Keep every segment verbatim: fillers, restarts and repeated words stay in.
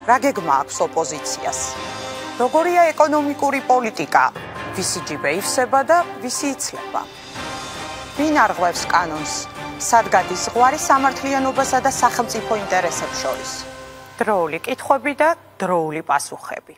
რა გეგმა აქვს ოპოზიციას? როგორია ეკონომიკური პოლიტიკა? ვისი ჯიბე ივსება და ვისი იცლება? ვინ არღვევს კანონს? სად გადის ზღვარი სამართლიანობასა და სახელმწიფო ინტერესებს შორის? დროული კითხვები და დროული პასუხები.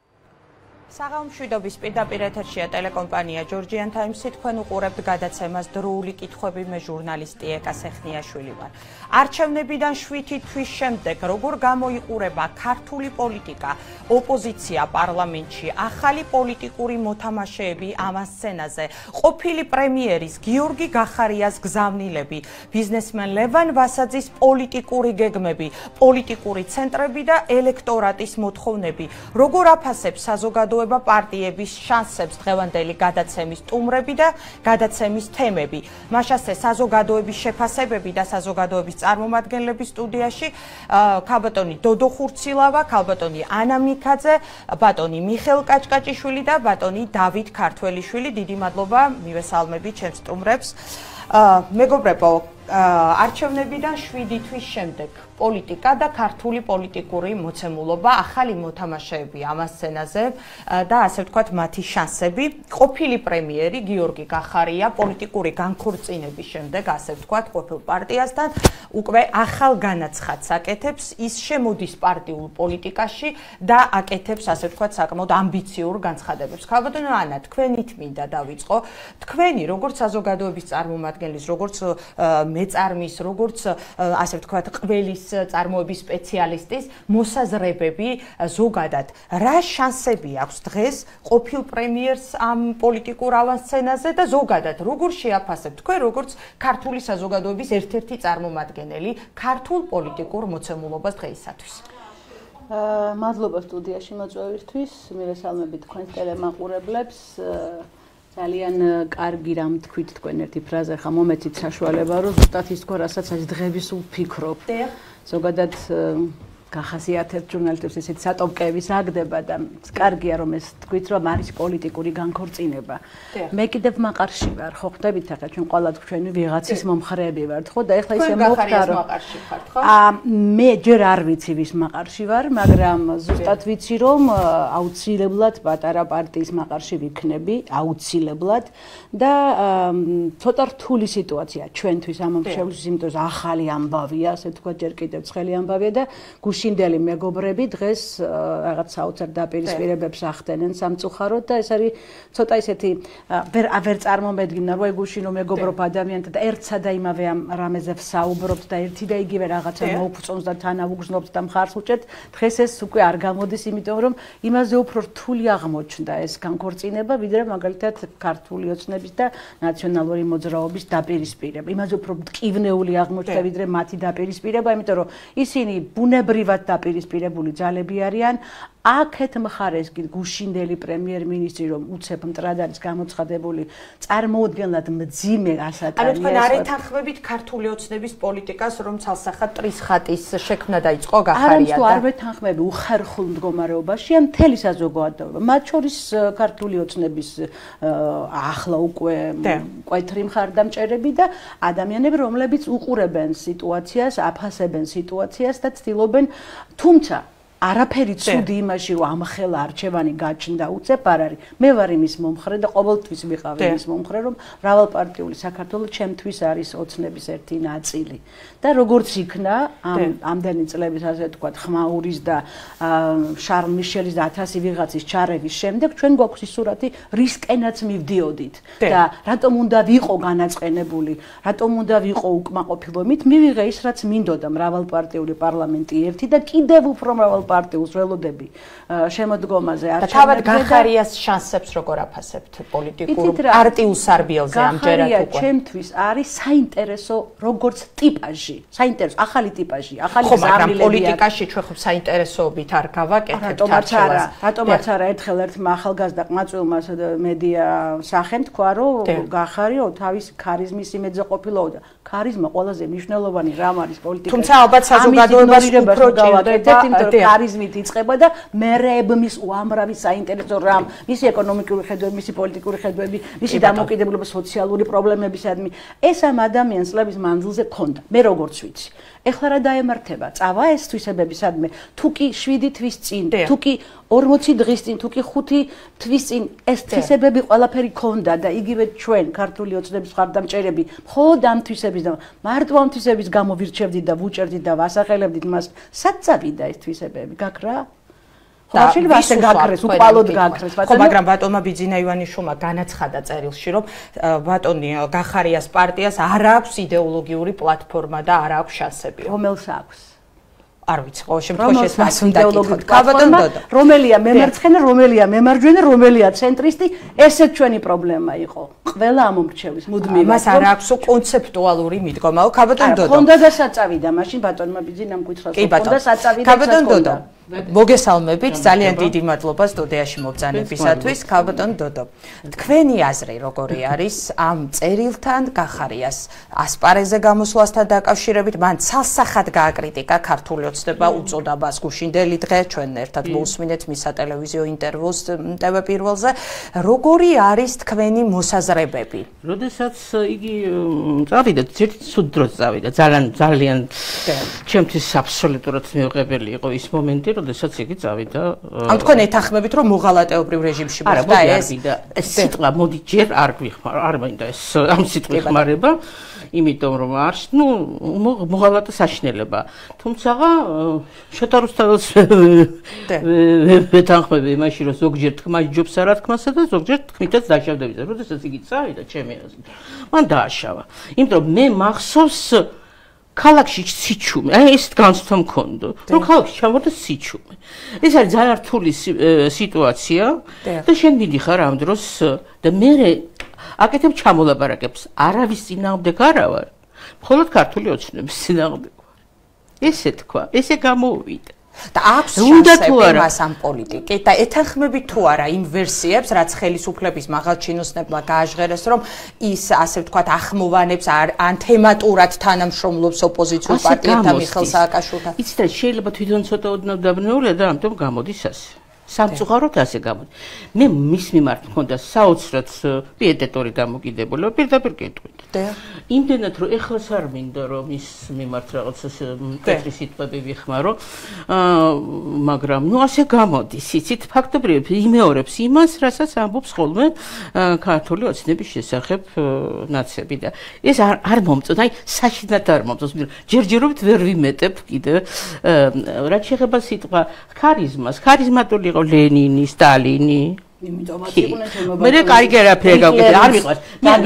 საღამო მშვიდობის პირდაპირ ეთერშია ტელეკომპანია Georgian Times-ი, თქვენ უყურებთ გადაცემას დროული კითხვები, მე ჟურნალისტი ეკა სეხნიაშვილი ვარ. არჩევნებიდან შვიდი თვის შემდეგ როგორ გამოიყურება ქართული პოლიტიკა, ოპოზიცია პარლამენტში, ახალი პოლიტიკური მოთამაშეები ამ სცენაზე, ყოფილი პრემიერის გიორგი გახარიას გზავნილები, ბიზნესმენ ლევან ვასაძის პოლიტიკური გეგმები, პოლიტიკური ცენტრები და ელექტორატის მოთხოვნები, როგორ აფასებს საზოგადოება პარტიების შანსებს დღევანდელი გადაცემის სტუმრები და გადაცემის თემები. მაშასე საზოგადოების შეფასებები და საზოგადოების წარმომადგენლების სტუდიაში ქალბატონი დოდო ხურცილავა, ქალბატონი ანა მიქაძე, ბატონი მიხელ კაჭკაჭიშვილი და ბატონი დავით ქართველიშვილი. დიდი მადლობა, მივესალმებით ჩემს სტუმრებს. მეგობრებო, არჩევნებიდან შვიდი თვის შემდეგ პოლიტიკა და ქართული პოლიტიკური მოცემულობა, ახალი მოთამაშეები ამ სცენაზე და ასე ვთქვათ მათი შანსები. ყოფილი პრემიერი გიორგი გახარია პოლიტიკური განქორწინების შემდეგ, ასე ვთქვათ, ყოფილ პარტიასთან უკვე ახალ განაცხადს აკეთებს, ის შემოდის პარტიულ პოლიტიკაში და აკეთებს, ასე ვთქვათ, საკმაოდ ამბიციურ განცხადებებს. ქალბატონო ანა, თქვენით მინდა დავიწყო. თქვენი როგორც საზოგადოების წარმომადგენლის, როგორც მეწარმის, როგორც ასე ვთქვათ, ყველის წარმოების სპეციალისტის მოსაზრებები ზოგადად რა შანსები აქვს დღეს ყოფილ პრემიერს ამ პოლიტიკურ ავანსცენაზე და ზოგადად როგორ შეაფასებთ თქვენ როგორც ქართული საზოგადოების ერთ-ერთი წარმომადგენელი ქართულ პოლიტიკურ მოცემულობას დღეისათვის? მადლობა სტუდიაში მოწვევისთვის, მივესალმებით თქვენს ტელემაყურებლებს. ძალიან კარგი რამ თქვით თქვენ ერთი ფრაზე, ხა მომეცით საშუალება, რომ ზუსტად ის თქო, რასაც აი დღების ვფიქრობ. ზოგადად გახასიათებთ ჟურნალისტებს ესეთი სატოპკეები საგდება და კარგია რომ ეს თქვით რომ არის პოლიტიკური განქორწინება. მე კიდევ მაყარში ვარ, ხო ხვდებით ახლა ჩვენ ყველა ჩვენი ვიღაცის მომხრეები ვართ, ხო და ეხლა ისე მოხდა რომ მე ჯერ არ ვიცი ვის მაყარში ვარ, მაგრამ ზუსტად ვიცი რომ აუცილებლად პატარა პარტიის მაყარში ვიქნები, აუცილებლად და ცოტა რთული სიტუაცია ჩვენთვის ამ მომხმარებელს, იმიტომ რომ ახალი ამბავია, ასე თქვა ჯერ კიდევ ცხელი ამბავია და გუშინდელი მეგობრები დღეს რაღაც საოცარ დაპირისპირებებს ახდენენ სამწუხაროდ და ეს არის ცოტა ისეთი ვერ ვერ წარმომედგინა რომ აი გუშინო მეგობრობ ადამიანთა და ერთსა და იმავე ამ რამეზე ვსაუბრობთ და ერთი და იგივე რაღაცა მოვწონს და თანავუგზნობთ და მხარს უჭერთ. დღეს ეს უკვე არ გამოდის, იმიტომ რომ იმაზე უფრო რთული აღმოჩნდა ეს განქორწინება, ვიდრე მაგალითად ქართული ოცნების და ნაციონალური მოძრაობის დაპირისპირება. იმაზე უფრო მტკივნეული აღმოჩნდა ვიდრე მათი დაპირისპირება, იმიტომ რომ ისინი ბუნებრივად დაპირისპირებული ძალები არიან. აქეთ მხარეს გუშინდელი პრემიერ-მინისტრი რომ უცებ მტრად არის გამოცხადებული წარმოუდგენლად მძიმე ასაკანია. ანუ თქვენ არ ეთანხმებით ქართული ოცნების პოლიტიკას, რომ ცალსახად ტრისხატის შექმნა დაიწყო გახარია და არ ვეთანხმები უხერხულ მდგომარეობაშია მთელი საზოგადოება, მათ შორის ქართული ოცნების ახლა უკვე მკვეთრი მხარდამჭერები და ადამიანები, რომლებიც უყურებენ სიტუაციას, აფასებენ სიტუაციას და ცდილობენ, თუმცა არაფერი ცუდი იმაში რომ ამხელა არჩევანი გაჩნდა უცებ არ არის. მე ვარ იმის მომხრე და ყოველთვის ვიყავ იმის მომხრე, რომ მრავალპარტიული საქართველო ჩემთვის არის ოცნების ერთი ნაწილი. და როგორც იქნა ამ ამდენი წლების ასე ვთქვათ ხმაურის და შარლ მიშელის და ათასი ვიღაცის ჩარევის შემდეგ ჩვენ გვაქვს ის სურათი რისკენაც მივდიოდით და რატომ უნდა ვიყო განაწყენებული, რატომ უნდა ვიყო უკმაყოფილო, მივიღე ის რაც მინდოდა მრავალპარტიული პარლამენტი ერთი და კიდევ უფრო მრავალ პარტიულს ველოდები შემოდგომაზე არჩევნებზე. და თავად გახარიას შანსებს როგორ აფასებთ პოლიტიკურ პარტიულ სარბიელზე ამჯერად უკვე? გახარია ჩემთვის არის საინტერესო როგორც ტიპაჟი, საინტერესო ახალი ტიპაჟი, ახალი გზავნილები. ხო, პოლიტიკაში ჩვენ ხო საინტერესოობით არ გავაკეთებთ არჩევას. რატომაც არა ერთხელ ერთმა ახალგაზრდა ყმაწვილმა მედია სახენ თქვა რომ გახარიო თავის ქარიზმის იმედზე ყოფილაო და ქარიზმა ყველაზე მნიშვნელოვანი რამ არის პოლიტიკაში. თუმცა ალბათ საზოგადოებას უფრო ჭირდება ქარიზმით იწყება და მერეებმის უამრავი საინტერესო რამ, მისი ეკონომიკური ხედვები, მისი პოლიტიკური ხედვები, მისი დამოკიდებულება სოციალური პრობლემებისადმი. ეს ამ ადამიანს წლების მანძილზე ქონდა. მე როგორც ვიცი. ეხლა რა დაემართება? წავა ეს თვისებები სადმე? თუ კი შვიდი თვის წინ, თუ კი ორმოცი დღის წინ, თუ კი ხუთი თვის წინ ეს თვისებები ყველაფერი ქონდა და იგივე ჩვენ ქართული ოცნების მხარდამჭერები მხოლოდ ამ თვისების და მარტო ამ თვისების გამო ვირჩევდით და ვუჭერდით და ვასახელებდით მას, სად წავიდა ეს თვისებები? გაქრა? და შეიძლება ასე გაქრეს, უყალოდ გაქრეს, ბატონო. ხო, მაგრამ ბატონმა ბიძინა ივანიშვილმა განაცხადა წერილში, რომ ბატონი გახარიას პარტიას არ აქვს იდეოლოგიური პლატფორმა და არ აქვს შანსები. რომელს აქვს? არ ვიცი, ყოველ შემთხვევაში ეს მას უნდა გითხოთ. ბატონო, რომელია მემარცხენე, რომელია მემარჯვენე, რომელია ცენტრისტი, ესეც ჩვენი პრობლემა იყო. ყველა ამომრჩევის მუდმივად. მას არ აქვს კონცეპტუალური მიდგომა. ბატონ დოდო. ხონდა და საწავიდა, მაშინ ბატონმა ბიძინამ გითხრას, ხონდა საწავიდა. ბატონ დოდო. მოგესალმებით, ძალიან დიდი მადლობა სტუდიაში მობრძანებისათვის. ბატონ დოდო. თქვენი აზრი როგორი არის ამ წერილთან გახარიას ასპარეზზე გამოსვლასთან დაკავშირებით? მან ცალსახად გააკრიტიკა ქართული ოცნება უწოდა ბას გუშინდელი დღე, ჩვენ ერთად მოусმინეთ მის სატელევიზიო ინტერვიუს ტე ვე პირველზე. როგორი არის თქვენი მოსაზრებები? როდესაც იგი წავიდა, ცუდ დროს წავიდა, ძალიან ძალიან ჩემთვის აბსოლუტურად მიუღებელი იყო ის მომენტი, როდესაც იგი წავიდა. ამ თქვენ ეთანხმებით, რომ მოღალატეობრივ რეჟიმში მოხდა ეს? ეს სიტყვა მოდი ჯერ არ გვიხმარ, არ მინდა ეს ამ სიტყვის ხმარება, იმიტომ რომ არ, ნუ მოღალატე საშინელება. თუმცა შოთა რუსთაველს ვეთანხმები იმაში, რომ ზოგჯერ თქმა იჯობს არა თქმასა და ზოგჯერ თქმითაც დაშავდებით. როდესაც იგი წავიდა, ჩემი აზრით, მან დააშავა. იმიტომ რომ მე მახსოვს ქალაქში სიჩუმე, აი ეს განცდა მქონდა, რომ ქალაქში ჩამორდა სიჩუმე. ეს არის ძალიან რთული სიტუაცია და შენ მიდიხარ ამ დროს და მე აკეთებ ჩამოლაპარაკებს, არავის წინააღმდეგ არა ვარ, მხოლოდ ქართული ოცნების წინააღმდეგ ვარ. ესე თქვა, ესე გამოვიდა. და აქვს შანსები მას ამ პოლიტიკით და ეთანხმებით თუ არა იმ ვერსიებს, რაც ხელისუფლების მაღალჩინოსნებმა გააჟღერეს, რომ ის ასე ვთქვათ ახმოვანებს ან თემატურად თანამშრომლობს ოპოზიციურ პარტიებთან მიხეილ სააკაშვილთან. იცით რა, შეიძლება თვითონ ცოტა ოდნავ დაბნეულია და ამიტომ გამოდის ასე. სამწუხაროდ ასე გამოდის. მე მის მიმართ მქონდა საოცრად პიეტეტური დამოკიდებულება, პირდაპირ კითხვით. იმდენად რომ ეხლაც არ მინდა რომ ის მიმართ რაღაცა ტექნიკი სიტყვები ვიხმარო, მაგრამ ნუ ასე გამოდის. იცით, ფაქტობრივად იმეორებს იმას, რასაც ამბობს ხოლმე ქართული ოცნების შესახებ ნაცები და ეს არ არ მომწონს, აი საშინლად არ მომწონს. ჯერჯერობით ვერ ვიმეტებ კიდე რაც შეეხება სიტყვა ქარიზმას, ქარიზმატული იყო ლენინი, სტალინი. იმიტომაც იყვნენ თემობა. მე კარიერაფერი გავკეთე, არ მიყვარს.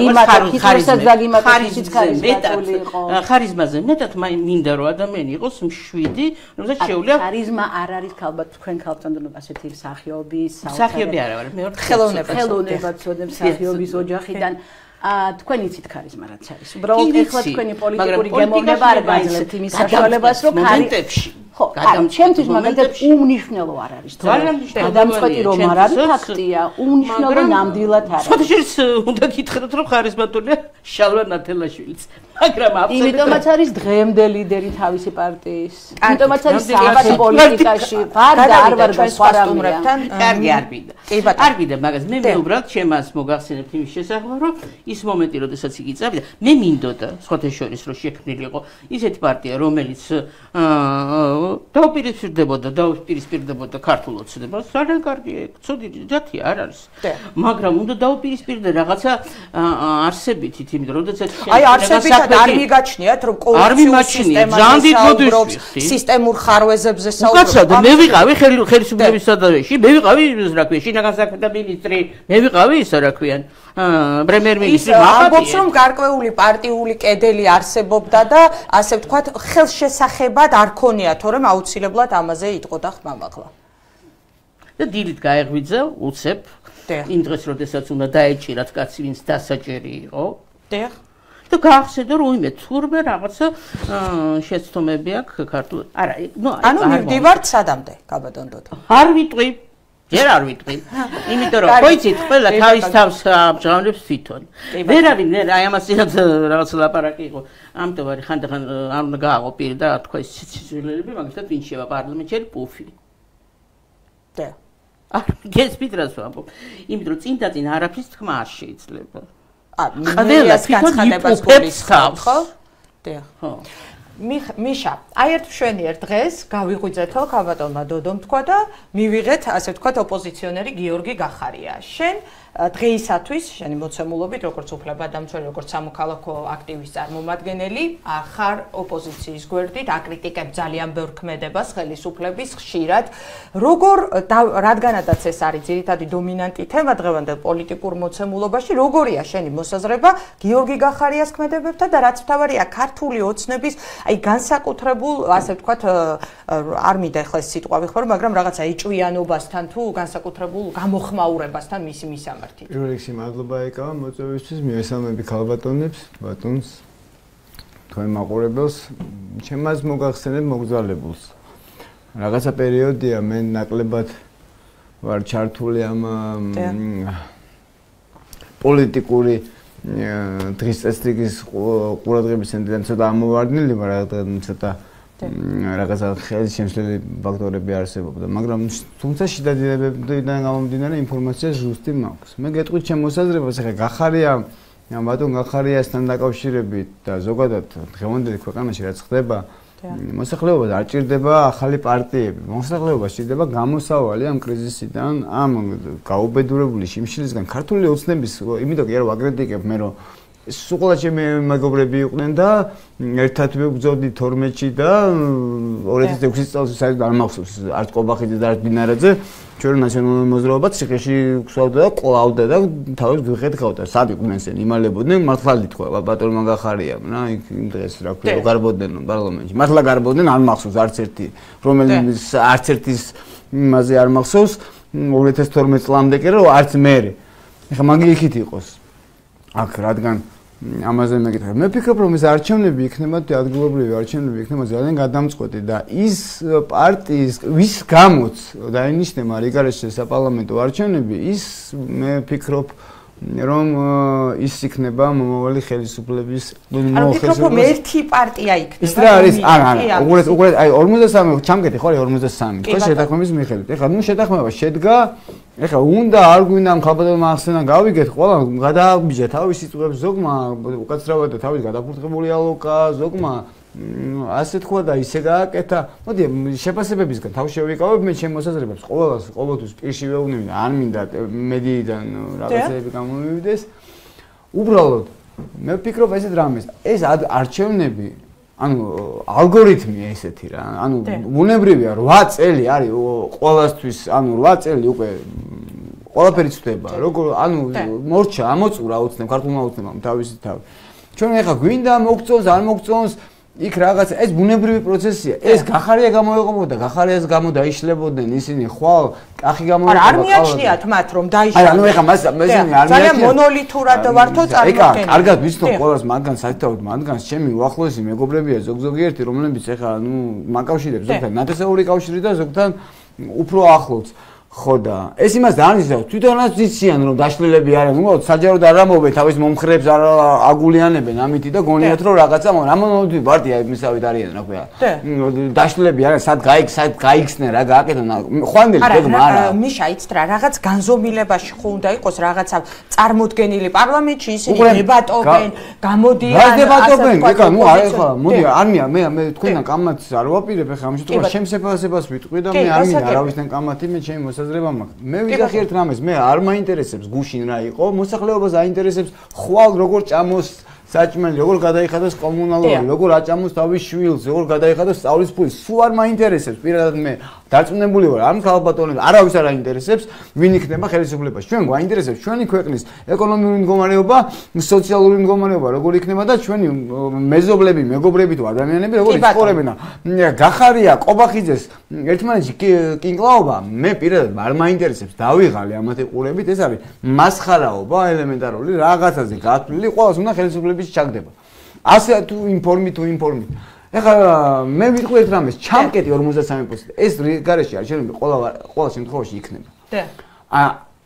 ხარიზმაზე იყო. ხარიზმაზე მეტად მინდა რომ ადამიანი იყოს მშვიდი, რომელსაც შეუძლია ხარიზმა არ არის ალბათ თქვენ ქალთან ასეთი მსახიობის, მსახიობი არა ვარ, მე ვარ ხელოვნება. ხელოვნება წოდებ მსახიობის ოჯახიდან. აა თქვენ იცით ხარიზმა რაც არის. უბრალოდ ეხლა თქვენი პოლიტიკური გემოვნება არ გაძლევთ იმის საშუალებას, რომ მომენტებში ხო, ჩემთვის მაგალითად უმნიშვნელო არ არის. გადამწყვეტი რომ არ არის ფაქტია, უმნიშვნელო ნამდვილად არ არის. სხვადასხვა უნდა გითხრათ რომ ხარიზმატულია შალვა ნათელაშვილიც. მაგრამ აბსოლუტურად იმიტომაც არის დღემდე ლიდერი თავისი პარტიის. იმიტომაც არის საათი პოლიტიკაში. ვარ და არ ვარ სხვა რამებთან. კარგი არ მინდა. არ მინდა, მაგას მე მე უბრალოდ ჩემას მოგახსენებთ იმის შესახებ, რომ ის მომენტი, როდესაც იგი წავიდა, მე მინდოდა სხვათა შორის რომ შექმნილიყო ისეთი პარტია, რომელიც აა დაუპირისპირდებოდა, დაუპირისპირდებოდა ქართულ ოცნებას, ძალიან კარგი, ცუდი ჯათი არ არის. მაგრამ უნდა დაუპირისპირდე რაღაცა არსებითით, იმიტომ რომ როდესაც აი არსებითად არ მიგაჩნიათ, რომ კორუფციის სისტემაზე საუბრობს, სისტემურ ხარვეზებზე საუბრობს. უკაცრავ, მე ვიყავი ხელისუფლების სადარეში, მე ვიყავი რა ქვია, შინაგან საქმეთა მინისტრი, მე ვიყავი ისა რა ქვია, პრემიერ-მინისტრი ამბობს, რომ გარკვეული პარტიული კედელი არსებობდა და ასე ვთქვათ, ხელშესახებად არ ქონია, თორემ აუცილებლად ამაზე იტყოდა ხმამაღლა. და დილით გაეღვიძა უცებ იმ დღეს, როდესაც უნდა დაეჭირათ კაცი, ვინც დასაჭერი იყო. დიახ. და გაახსენდა რომ იმე თურმე რაღაცა შეცდომები აქვს ქართულ. არა, ნუ ანუ მივდივართ სადამდე, გაბატონ დოდო. არ ვიტყვი. ჯერ არ ვიტყვი. იმიტომ რომ ხოიცით, ყველა თავის თავს ამჟღავნებს თვითონ. ვერავინ აი ამას წინათ რაღაც ლაპარაკი იყო. ამიტომ არის ხანდახან არ უნდა გააღო პირი და თქვა ის სიცილელები, მაგალითად ვინ შევა პარლამენტში პუფი. და არ გესმით რას ვამბობ. იმიტომ რომ წინ და წინ არაფრის თქმა არ შეიძლება. ა ყველას განცხადებას გულისხმობ, ხო? დიახ. ხო. მიშა, აი ერთ მშვენიერ დღეს გავიღვიძეთო ქალბატონმა დოდომ თქვა და მივიღეთ, ასე ვთქვათ, ოპოზიციონერი გიორგი გახარია. შენ დღეისათვის შენი მოცემულობით, როგორც უფლებადამცველი, როგორც სამოქალაქო აქტივის წარმომადგენელი, ახარ ოპოზიციის გვერდით აკრიტიკებ ძალიან ბევრ ქმედებას ხელისუფლების ხშირად. როგორ რადგანაც ეს არის ძირითადი დომინანტი თემა დღევანდელ პოლიტიკურ მოცემულობაში, როგორია შენი მოსაზრება გიორგი გახარიას ქმედებებთან და რაც მთავარია ქართული ოცნების, აი განსაკუთრებულ, ასე ვთქვათ, არ მინდა ახლა ეს სიტყვა ვიხმარო, მაგრამ რაღაცა ეჭვიანობასთან თუ განსაკუთრებულ გამოხმაურებასთან მისი მისამართი. პირველ რიგში მადლობა ეკავა მოწვევისთვის, მივესალმები ქალბატონებს, ბატონს, თქვენ მაყურებელს, ჩემს მოგახსენებ მოგზაურებულს. რაღაცა პერიოდია მე ნაკლებად ვარ ჩართული ამ პოლიტიკური დღის წესრიგის ყურადღების ცენტრიდან ცოტა ამოვარდნილი ვარ, ცოტა რაღაცა ხელშემშლელი ფაქტორები არსებობდა, მაგრამ თუმცა შედარებებიდან გამომდინარე ინფორმაცია ზუსტი მაქვს. მე გეტყვით ჩემ მოსაზრებას, ახლა გახარია, ბატონ გახარიასთან დაკავშირებით და ზოგადად დღევანდელი ქვეყანაში რაც ხდება, მოსახლეობას არ ჭირდება ახალი პარტიები. მოსახლეობას ჭირდება გამოსავალი ამ კრიზისიდან, ამ გაუბედურებული შიმშილისგან. ქართული ოცნების, იმიტომ კი არ ვაკრიტიკებ მე რომ სულ ჩემი მეგობრები იყვნენ და ერთად ვიბრძოდი თორმეტში და ორი ათას ექვსი წელს საერთოდ არ მახსოვს არც ყობახიძე და არც დინარაძე ჩვენ ნაციონალური მოძრაობა ციხეში გვსვავდა და ყოლავდა და თავის გვიხეთხავდა. სად იყვნენ ესენი იმალებოდნენ, მართლა ითქვა ბატონმა გახარიამ რა იქ იმ დღეს რა ქვია გარბოდნენ პარლამენტში. მართლა გარბოდნენ არ მახსოვს არც ერთი რომელიც არც ერთის იმაზე არ მახსოვს ორი ათას თორმეტ წლამდე კი რა არც მე. ეხლა მაგი იქით იყოს. აქ რადგან ამაზე მეკითხა. მე ვფიქრობ რომ ეს არჩევნები იქნება ადგილობრივი არჩევნები იქნება ძალიან გადამწყვეტი და ის პარტიის ვის გამოც დაინიშნება რიგარეშე საპარლამენტო არჩევნები ის მე ვფიქრობ რომ ის იქნება მომავალი ხელისუფლების ანუ ვფიქრობ რომ ერთი პარტია იქნება. ის რა არის? არა, არა, უყურეთ, უყურეთ, აი ორმოცდა სამი ჩამკეთი ხო არის ორმოცდა სამი. ხო შეთანხმების მიხედვით. ეხლა ნუ შეთანხმება შედგა ეხლა უნდა არ გვინდა მხალბატონმა ახსენა გავიგეთ ყველა გადააბიჯა თავისი წუებს ზოგმა უკაცრავად და თავის გადაფურთხებული ალოკა ზოგმა ასე თქვა და ისე გააკეთა. მოდი შეფასებებისგან თავ შევიკავებ მე ჩემ მოსაზრებებს ყოველას ყოველთვის პირში ვეუბნები არ მინდა მედიიდან რაღაცები გამომივიდეს. უბრალოდ მე ვფიქრობ ესეთ რამეს ეს არჩევნები ანუ ალგორითმია ესეთი რა. ანუ ბუნებრივია რვა წელი არის ყოველასთვის ანუ რვა წელი უკვე ყველაფერი ცდება. როგორ ანუ მორჩა ამოწურა უცნებ ქართულმა უცნებამ თავისი თავი. ჩვენ ეხლა გვინდა მოგწონს არ მოგწონს იქ რაღაც ეს ბუნებრივი პროცესია. ეს გახარია გამოეყობოდა, გახარიას გამო დაიშლებოდნენ ისინი ხვალ კახი გამოეყობა. არ მიაჩნიათ მათ რომ დაიშლებოდნენ. აი ანუ ეხლა მას მე არ მიაჩნიათ. ძალიან მონოლითურად ვართო წარმოქმნილი. ეკა, კარგად ვიცნობ ყველას მათგან საერთოდ მათგან ჩემი უახლოესი მეგობრებია ზოგ-ზოგიერთი რომლებიც ეხლა ნუ მაკავშირებს ზოგთან ნათესაური კავშირი და ზოგთან უფრო ახლოს. ხო და ეს იმას დაანიშნავს თვითონაც იციან რომ დაშლილები არიან უბრალოდ საჯაროდ არ ამოვე თავის მომხრეებს არ აგულიანებენ ამითი და გონიათ რომ რაღაცა რამონოლითი პარტია მისავით არიან რა ქვია დაშლილები არიან სად გაიქ სად გაიქცნენ რა გააკეთონ ხვანდელი დეგმა არა მიშა იცით რა რაღაც განზომილებაში ხო უნდა იყოს რაღაცა წარმოდგენილი პარლამენტში ისინი დებატობენ გამოდიან რა დებატობენ ეკა ნუ არ ეხლა მოდი არ მია მე მე თქვენთან კამათს არ ვაპირებ ეხლა ამ შემთხვევაში შემსეფასებას ვიტყვი და მე არ მინდა არავისთან კამათი მე ჩემი მოსაზრება მაქვს. მე ვიძახი ერთ რამეს, მე არ მაინტერესებს გუშინ რა იყო, მოსახლეობას აინტერესებს ხვალ როგორ ჭამოს საჭმელი, როგორ გადაიხადოს კომუნალური, როგორ აჭამოს თავის შვილს, როგორ გადაიხადოს სწავლის ფული, სულ არ მაინტერესებს. პირადად მე დარწმუნებული ვარ, ამ ქალბატონებს არავის არ აინტერესებს, ვინ იქნება ხელისუფლებაში. ჩვენ გვაინტერესებს ჩვენი ქვეყნის ეკონომიკური მდგომარეობა, სოციალური მდგომარეობა, როგორ იქნება და ჩვენი მეზობლები, მეგობრები თუ ადამიანები როგორ იცხოვრებენ. გახარია ყობახიძეს ერთმანეთში კინკლაობა, მე პირადად არ მაინტერესებს. დავიღალე ამათი ყურებით, ეს არის მასხარაობა ელემენტარული, რაღაცაზე გათვლილი, ყველას უნდა ხელისუფლების ჩაგდება. ასე თუ ინფორმი თუ ინფორმი. ეხლა მე ვიტყვი ერთ რამეს, ჩამკეტი ორმოცდა სამი პროცენტი. ეს გარეშე არჩევნები ყველა ყველა შემთხვევაში იქნება. და ა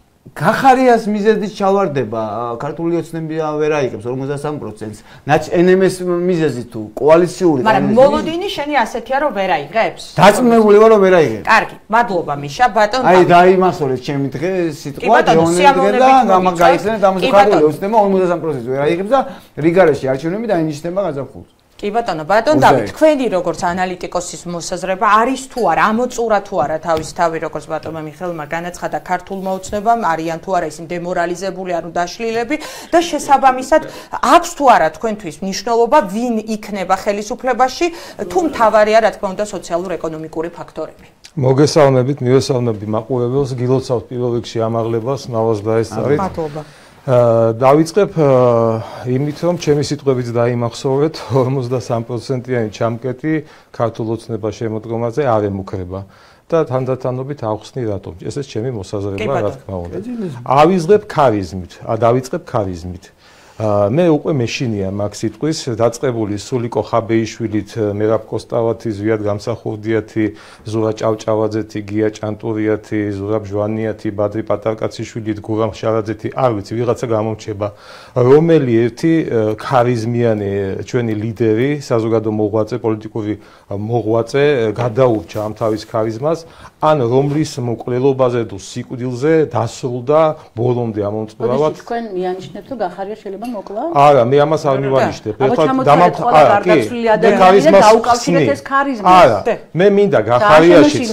გახარიას მიზეზით ჩავარდება, ქართული ოცნები ვერ აიღებს ორმოცდა სამი პროცენტს. ნაც ენ ემ ეს მიზეზით თუ კოალიციური მაგრამ მოლოდინი შენი ასეთია რომ ვერ აიღებს? დაწუნებული ვარ რომ ვერ აიღებს. კარგი, მადლობა მიშა, ბატონ. აი დაიმახსოვრეთ ჩემი დღე სიტყვა დეონები და გამაგაიხსენა და ამას ქართული ოცნება ორმოცდა სამი პროცენტს ვერ აიღებს და რიგარეში არჩევნები დაინიშნება გაზაფხულს. კი ბატონო, ბატონ დავით, თქვენი როგორც ანალიტიკოსის მოსაზრება არის თუ არა, ამოწურა თუ არა თავის თავი როგორც ბატონმა მიხეილმა განაცხადა ქართულმა ოცნებამ, არიან თუ არა ისინი დემორალიზებული, ანუ დაშლილები და შესაბამისად აქვს თუ არა თქვენთვის მნიშვნელობა, ვინ იქნება ხელისუფლებაში, თუ მთავარია რა თქმა უნდა სოციალურ-ეკონომიკური ფაქტორები. მოგესალმებით, მივესალმები მაყურებელს, გილოცავთ პირველ რიგში ამაღლებას, ნავას დაესწარით. მადლობა. დავიწყებ იმით, რომ ჩემი სიტყვებით დაიმახსოვრეთ, ორმოცდასამი პროცენტიანი ჩამკეტი ქართულ ოცნებას შემოდგომაზე არ ემუქრება და თანდათანობით ავხსნი რატომ. ესეც ჩემი მოსაზრება, რა თქმა უნდა. ავიზღებ ქარიზმით, დავიწყებ ქარიზმით. მე უკვე მეშინია მაგ სიტყვის დაწყებული სულიკო ხაბეიშვილით, მერაბ კოსტავათი, ზვიად გამსახურდიათი, ზურა ჭავჭავაძეთი, გია ჭანტურიათი, ზურა ბჟვანიათი, ბადრი პატარკაციშვილით, გურამ ხშარაძეთი, არ ვიცი, ვიღაცა გამომრჩება, რომელი ერთი ქარიზმიანი ჩვენი ლიდერი, საზოგადო მოღვაწე, პოლიტიკური მოღვაწე გადაურჩა ამ თავის ქარიზმას, ან რომლის მკვლელობაზე თუ სიკვდილზე დასრულდა ბოლომდე ამომწყურავად. თქვენ მიანიშნებთ, რომ გახარია შეიძლება მოკლა? არა, მე ამას არ მივანიშნებ. ეხლა დამამთავრე გარდაცვლილი ადამიანები და დაუკავშირეთ ეს ქარიზმას. არა, მე მინდა გახარიაშიც.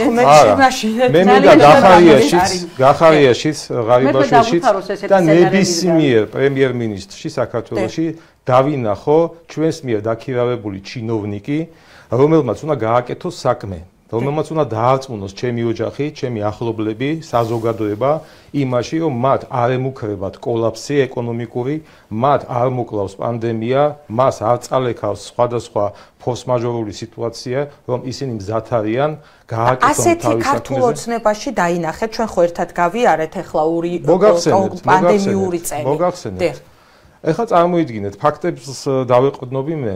მე მინდა გახარიაშიც, გახარიაშიც, ღარიბაშვილშიც და ნებისმიერ პრემიერ-მინისტრში საქართველოში დავინახო ჩვენს მიერ დაქირავებული ჩინოვნიკი, რომელმაც უნდა გააკეთოს საქმე. რომელმაც უნდა დაარწმუნოს ჩემი ოჯახი, ჩემი ახლობლები, საზოგადოება იმაში, რომ მათ არ ემუქრებათ კოლაფსი ეკონომიკური, მათ არ მოკლავს პანდემია, მას არ წალექავს სხვადასხვა ფორს-მაჟორული სიტუაცია, რომ ისინი მზად არიან გააკეთონ თავის საქმეზე. ასეთი ქართულ ოცნებაში დაინახეთ, ჩვენ ხო ერთად გავიარეთ ახლა ორი პანდემიური წელი. მოგახსენებთ. ეხლა წარმოიდგინეთ, ფაქტებს დავეყრდნობი მე,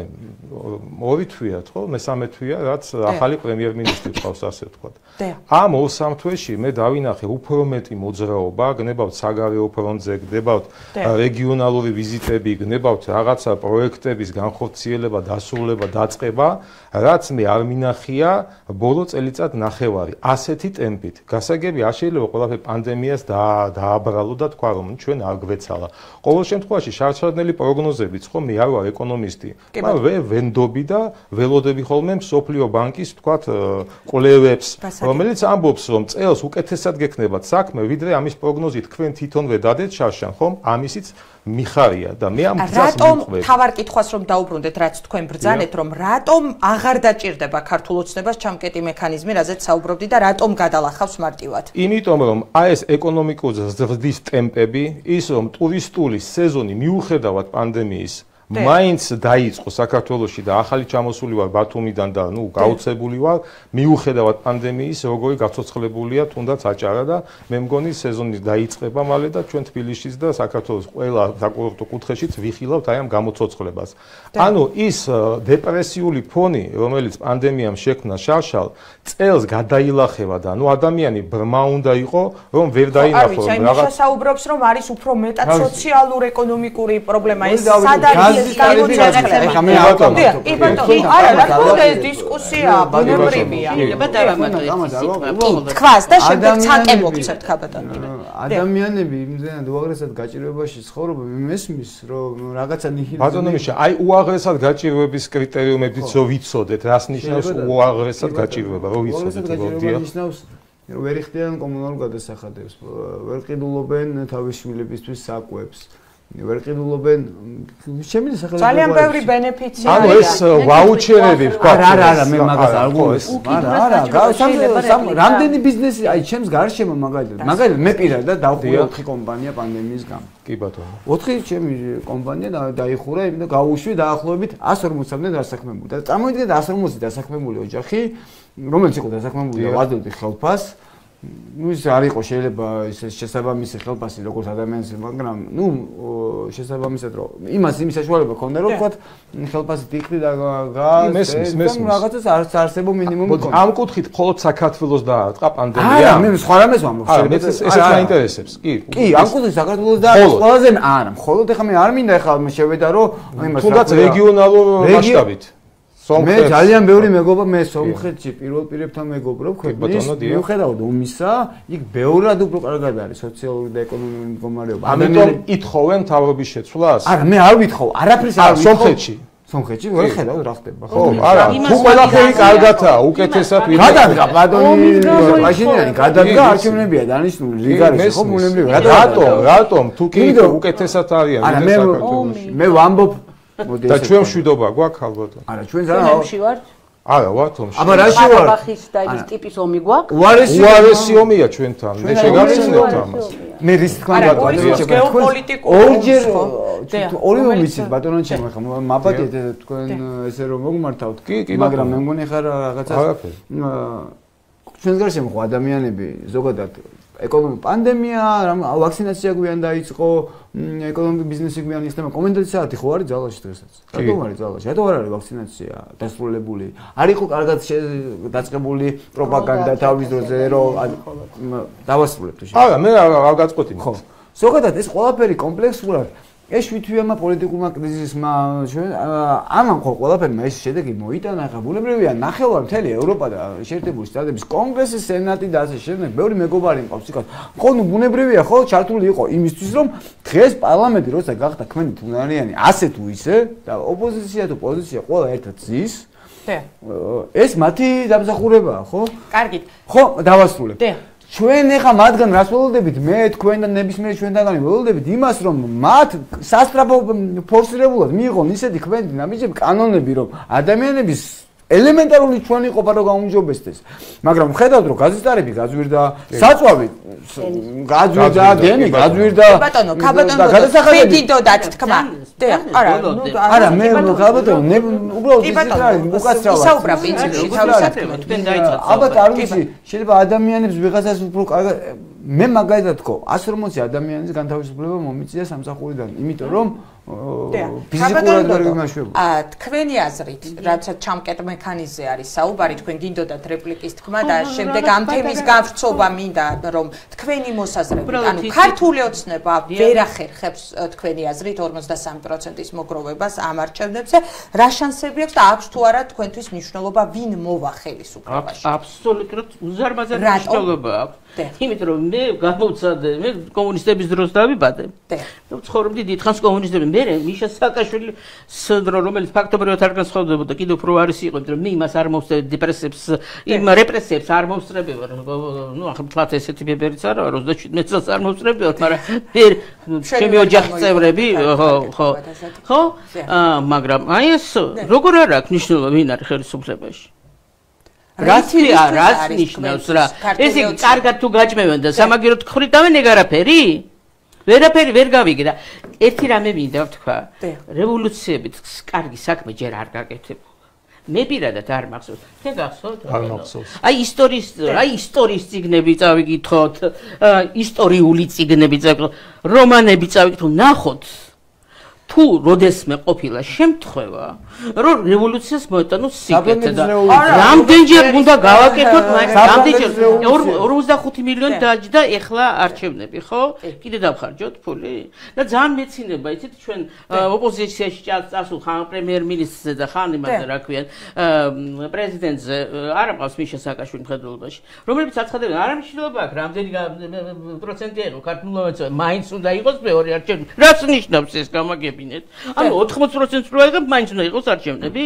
ორი თვიათ, ხო, მესამე თვია, რაც ახალი პრემიერ-მინისტრი ყავს, ასე ვთქვათ. ამ ორ სამ თვეში მე დავინახე უფრო მეტი მოძრაობა, გნებავთ საგარეო ფრონტზე, გნებავთ რეგიონალური ვიზიტები, გნებავთ რაღაცა პროექტების განხორციელება, დასრულება, დაწყება, რაც მე არ მინახია ბოლო წელიწად ნახევარი. ასეთი ტემპით. გასაგები არ შეიძლება ყველაფერი პანდემიას დააბრალო და თქვა, რომ ჩვენ არ გვეცალა. ყოველ შემთხვევაში შარშარდნელი პროგნოზებიც, ხო, მე არ ვარ ეკონომისტი, მაგრამ ვე ვენდობი და ველოდები ხოლმე მსოფლიო ბანკის, ვთქვათ, კვლევებს, რომელიც ამბობს, რომ წელს უკეთესად გექნებათ საქმე, ვიდრე ამის პროგნოზი თქვენ თვითონვე დადეთ შარშან, ხომ? ამისიც მიხარია და მე ამ გზას მივყვები. რატომ თავარ კითხვას რომ დაუბრუნდეთ, რაც თქვენ ბრძანეთ, რომ რატომ აღარ დაჭირდება ქართულ ოცნებას ჩამკეტი მექანიზმი, რაზეც საუბრობდი და რატომ გადალახავს მარტივად? იმიტომ რომ აი ეს ეკონომიკური ზრდის ტემპები, ის რომ ტურისტული სეზონი მიუხედავად პანდემიის მაინც დაიწყო საქართველოში და ახალი ჩამოსული ვარ ბათუმიდან და ნუ გაუცებული ვარ მიუხედავად პანდემიის როგორი გაცოცხლებულია თუნდაც აჭარა და მე მგონი სეზონი დაიწყება მალე და ჩვენ თბილისშიც და საქართველოს ყველა საკურორტო კუთხეშიც ვიხილავთ აი ამ გამოცოცხლებას. ანუ ის დეპრესიული ფონი რომელიც პანდემიამ შექმნა შარშალ წელს გადაილახება და ნუ ადამიანი ბრმა უნდა იყო რომ ვერ დაინახო რომ რაღაც შესაუბრობს რომ არის უფრო მეტად სოციალურ ეკონომიკური პრობლემა ეს სადაა ეხლა მე არა რა თქმა ეს დისკუსია ბუნებრივია თქვას და შემდეგ ცალკე მოგცემთ ქაბატონი ადამიანები იმდენად უაღრესად გაჭირვებაში ცხოვრობენ მესმის რომ რაღაცა ნიჰილიზმი ბატონო მიშა აი უაღრესად გაჭირვების კრიტერიუმებიც რო ვიცოდეთ რას ნიშნავს უაღრესად გაჭირვება რო ვიცოდეთ გაჭირვება ნიშნავს რომ ვერ იხდიან კომუნალურ გადასახადებს ვერ ყიდულობენ თავის შვილებისთვის საკვებს ვერ ყიდულობენ შემიძლია სახელმწიფო ძალიან ბევრი ბენეფიცია ანუ ეს ვაუჩერები ვქვა არა არა მე მაგას არ გულს არა არა რამდენი ბიზნესი აი ჩემს გარშემო მაგალითად მაგალითად მე პირადად დავხურე ოთხი კომპანია პანდემიის გამო კი ბატონო ოთხი ჩემი კომპანია დაიხურა იმდა გავუშვი დაახლოებით εκას ორმოცამდე დასაქმებული და წარმოიდგინეთ εκას ორმოცი დასაქმებული ოჯახი რომელიც იყო დასაქმებული და ვადეოდი ხელფას ну ის არ იყო შეიძლება ეს შესაბამისი ხელფასი როგორც ადამიანს მაგრამ ну შესაბამისად რომ იმას იმის საშუალება ქონდა რომ თქვა ხელფასით იყდი და გას ეს რაღაცას არ არსებო მინიმუმი ქონდა ამ კუთხით მხოლოდ საქართველოს დაარტყა პანდემია არა მე სხვა რამეს ვამბობ შეიძლება ეს ეს მაინტერესებს კი კი ამ კუთხით საქართველოს და ყველაზე არა მხოლოდ ეხლა მე არ მინდა ეხლა შევედა რომ იმას თუნდაც რეგიონალურ მასშტაბით მე ძალიან ბევრი მეგობრა მე სომხეთში პირველ პირებთან მეგობრობ ქვეყნის მიუხედავად ომისა იქ ბევრად უფრო კარგად არის სოციალური და ეკონომიკური მდგომარეობა ამიტომ ითხოვენ თავრობის შეცვლას არა მე არ ვითხოვ არაფერს არ ვითხოვ სომხეთში სომხეთში ვერ ხედავ რა ხდება ხო? არა, თუ ყველაფერი კარგათაა, უკეთესად ვიდეო. გადადგა ბატონი მაშინიანი, გადადგა არჩევნებია დანიშნული რიგარში ხო ბუნებრივია. რატომ? რატომ? თუ კი უკეთესად არიან საქართველოში. მე ვამბობ და ჩვენ მშვიდობა გვაქვს ალბათ. არა, ჩვენ ზარაში ვართ. არა, ვართ ომში. აბა რაში ვარ? ყარაბაღის და ის ტიპის ომი გვაქვს? უარესი ომია ჩვენთან. მე შეგახსენებთ ამას. მე რის თქმა უნდა ორჯერ ორი ომიცით ბატონო ჩემო ხა მაბადეთ თქვენ ესე რომ მოგმართავთ მაგრამ მე მგონი ხარ რაღაცა ჩვენს გარშემო ხო ადამიანები ზოგადად ეკონომიკური პანდემია ვაქცინაცია გვიან დაიწყო ეკონომიკური ბიზნესი გვიან იხდება კომენდაცი საათი ხო არის ძალაში დღესაც რატომ არის ძალაში რატომ არ არის ვაქცინაცია დასრულებული არ იყო კარგად დაწყებული პროპაგანდა თავის დროზე რომ დავასრულებთ შე არა მე არ გაწყვეტინე ხო ზოგადად ეს ყველაფერი კომპლექსურად ეს ვითვიამა პოლიტიკურმა კრიზისმა ჩვენ ამან ხო ყველაფერმა ეს შედეგი მოიტანა ხა ბუნებრივია ნახევარ მთელი ევროპა და შეერთებული შტატების კონგრესი სენატი და ასე შემდეგ ბევრი მეგობარი მყავს იქ ხო ნუ ბუნებრივია ხო ჩართული იყო იმისთვის რომ დღეს პარლამენტი როცა გახდა ქმენი თუნარიანი ასე თუ ისე და ოპოზიცია თუ პოზიცია ყველა ერთად ზის ეს მათი დამსახურებაა ხო კარგით ხო დავასრულებ ჩვენ ეხა მათგან რას ველოდებით მე თქვენ და ნებისმიერ ჩვენთაგანი ველოდებით იმას რომ მათ სასტრაფო ფორსირებულად მიიღონ ისეთი ქმედი ნაბიჯები კანონები რომ ადამიანების ელემენტარული ჩვენი ყოფა რომ გაუმჯობესდეს მაგრამ ხედავთ რომ გაზისტარები გაძვირდა საწვავი გაძვირდა გემი გაძვირდა ბატონო ქაბატონო ფედიდოდათ თქმა არა არა მე ქაბატონო მე უბრალოდ უკაცრავად ისაუბრა პრინციპში თავისად თქვენ დაიწყოთ ალბათ არ ვიცი შეიძლება ადამიანებს ვიღაცას უფრო კარგად მე მაგალითად თქო ასი ორმოცი ადამიანის განთავისუფლება მომიწია სამსახურიდან იმიტომ რომ ფიზიკურად ვერ გიმაშვებოდი. აა თქვენი აზრით, რაც ჩამკეტ მექანიზმზე არის საუბარი, თქვენ გინდოდათ რეპლიკის თქმა და შემდეგ ამ თემის გავრცობა მინდა რომ თქვენი მოსაზრებით, ანუ ქართული ოცნება ვერ ახერხებს თქვენი აზრით ორმოცდასამი პროცენტის მოგროვებას ამ არჩევნებზე, რა შანსები აქვს და აქვს თუ არა თქვენთვის მნიშვნელობა ვინ მოვა ხელისუფლებაში? აბსოლუტურად უზარმაზარი მნიშვნელობა აქვს. იმიტომ რომ მე გამოვცადე, მე კომუნისტების დროს დავიბადე. ნუ ცხოვრობდი დიდხანს კომუნისტები მე მიშა სააკაშვილის დრო რომელიც ფაქტობრივად არ განსხვავდებოდა კიდევ უფრო არის იყო იმიტომ რომ მე იმას არ მოვსწრებდი დეპრესიებს იმ რეპრესიებს არ მოვსწრებდი ნუ ახლა თლათ ესეთი ბებერიც არა ოცდაშვიდ წელს არ მოვსწრებდი მაგრამ მე ჩემი ოჯახის წევრები ხო ხო ხო მაგრამ აი ეს როგორ არ აქვს მნიშვნელობა ვინ არის ხელისუფლებაში რაცი არის ნიშნავს რა ეს იგი კარგად თუ გაჭმევენ და სამაგიეროდ ხრიტავენ ეგ არაფერი ვერაფერი ვერ გავიგე და ერთი რამე მინდა ვთქვა რევოლუციებით კარგი საქმე ჯერ არ გაკეთებულა მე პირადად არ მახსოვს თქვენ გახსოვთ არ მახსოვს აი ისტორიის აი ისტორიის წიგნები წავიკითხოთ ისტორიული წიგნები წავიკითხოთ რომანები წავიკითხოთ ნახოთ თუ როდესმე ყოფილა შემთხვევა რომ რევოლუციას მოეტანოს სიკეთე და რამდენჯერ უნდა გავაკეთოთ მაგრამ რამდენჯერ ორმოცდახუთი მილიონი დაჯდა ეხლა არჩევნები ხო კიდე დავხარჯოთ ფული და ძალიან მეცინება იცით ჩვენ ოპოზიციაში წასულ ხან პრემიერ-მინისტრზე და ხან იმაზე რა ქვიან პრეზიდენტზე არ ამყავს მიშა სააკაშვილი მხედველობაში რომლებიც აცხადებენ არა მნიშვნელობა აქვს რამდენი პროცენტი იყო ქართულოვანს მაინც უნდა იყოს მეორე არჩევნები რაც ნიშნავს ეს გამაგები ანუ ოთხმოცი პროცენტს რო აიღებ, მაინც უნდა იყოს არჩევნები?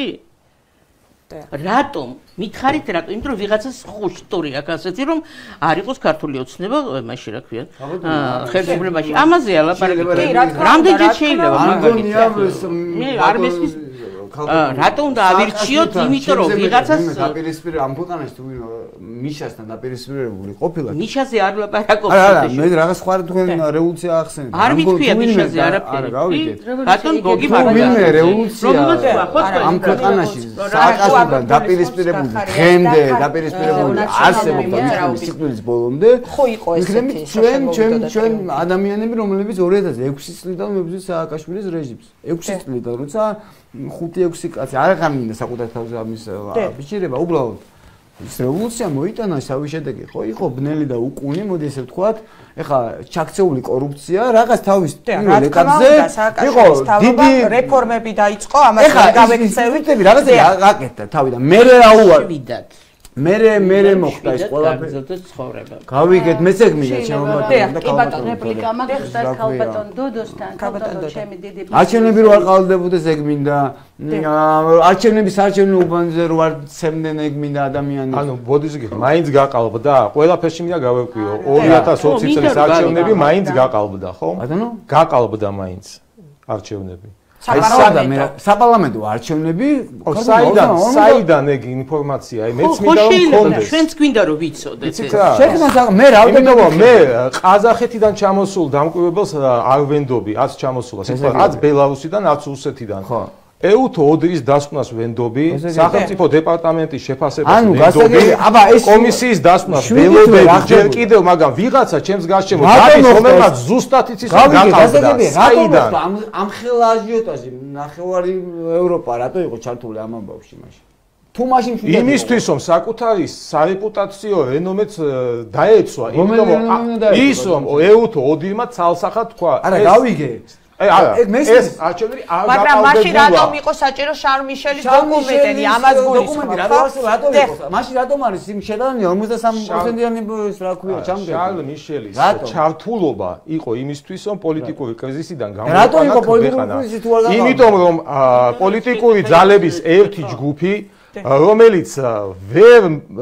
რატომ? მითხარით რატომ? იმიტომ რომ ვიღაცას ხუშტური აქვს ასეთი რომ არ იყოს ქართული ოცნება, მაშინ რა ქვია? ხელისუფლებაში. ამაზე ალაპარაკი. რამდენჯერ შეიძლება მაგალითად? მე არ მესმის რატომ უნდა ავირჩიოთ, იმიტომ რომ ვიღაცას დაპირისპირე ამ ქვეყანაში თუ მიშასთან დაპირისპირებული ყოფილა. მიშაზე არ ვლაპარაკობ. არა, მე რაღაც სხვა თქვენ რევოლუცია ახსენეთ. არ მითქვია მიშაზე არაფერი. არა, გავიგეთ. ბატონ გოგი მაგალითად. ვინმე რევოლუცია ამ ქვეყანაში სააკაშვილთან დაპირისპირებული დღემდე დაპირისპირებული არსებობდა მის სიკვდილის ბოლომდე. ხო იყო ესეთი ჩვენ ჩვენ ჩვენ ადამიანები რომლებიც ორი ათას ექვსი წლიდან მებრძვით სააკაშვილის რეჟიმს. ექვსი წლიდან როცა ხუთი ექვსი კაცი არ გამინდა საკუთარ თავზე ამის ბიჭირება უბრალოდ ის რევოლუცია მოიტანა შავი შედეგი ხო იყო ბნელი და უკუნი მოდი ესე ვთქვათ ეხა ჩაქცეული კორუფცია რაღაც თავის პირველ ეტაპზე იყო დიდი რეფორმები დაიწყო ამას გავექცევით რაღაც გაკეთდა თავიდან მე რა უარ მერე მერე მოხდა ეს ყველაფერი. გავიგეთ, მეც ეგ მინდა ჩემო და კალბატონ რეპლიკა მაქვს და კალბატონ დოდოსთან, კალბატონ ჩემი დიდი არჩევნები რო არ ყალდებოდეს ეგ მინდა. არჩევნების არჩევნო უბანზე რო არ ცემდნენ ეგ მინდა ადამიანები. ანუ ბოდიზე მაინც გაყალბდა, ყველაფერში მინდა გავეკვიო. ორი ათას ოცი წლის არჩევნები მაინც გაყალბდა, ხო? ბატონო? გაყალბდა მაინც არჩევნები. აი სადა მე საპარლამენტო არჩევნები საიდან საიდან ეგ ინფორმაცია აი მეც მინდა რომ მქონდეს ჩვენც გვინდა რომ ვიცოდეთ ეს შეხედა მე რაოდენობა მე ყაზახეთიდან ჩამოსულ დამკვირვებელს არ ვენდობი ათ ჩამოსულას ათ ბელარუსიდან ათ რუსეთიდან ხო ეუთო ოდრის დასკვნას ვენდობი სახელმწიფო დეპარტამენტის შეფასებას ვენდობი კომისიის დასკვნას ველოდები ჯერ კიდევ მაგრამ ვიღაცა ჩემს გარშემო გადის რომელმაც ზუსტად იცის რომ გაყალბდა საიდან ამ ხელა აჟიოტაჟი ნახევარი ევროპა რატო იყო ჩართული ამ ამბავში მაშინ თუ მაშინ იმისთვის რომ საკუთარი სარეპუტაციო რენომეც დაეცვა იმიტომ რომ ის რომ ეუთო ოდრმა ცალსახად თქვა არა გავიგე აი არა ეს არჩევნები არ გაყალბებულა მაგრამ მაშინ რატომ იყო საჭირო შარლ მიშელის დოკუმენტები ამას გულისხმობ რატომ იყო მაშინ რატომ არის იმ შედარებით ორმოცდასამი პროცენტიანი რა ქვია ჩამგები შარლ მიშელის ჩართულობა იყო იმისთვის რომ პოლიტიკური კრიზისიდან გამოვიყვანა რატომ იყო პოლიტიკური კრიზისი თუ არ გამოვიყვანა იმიტომ რომ პოლიტიკური ძალების ერთი ჯგუფი რომელიც ვერ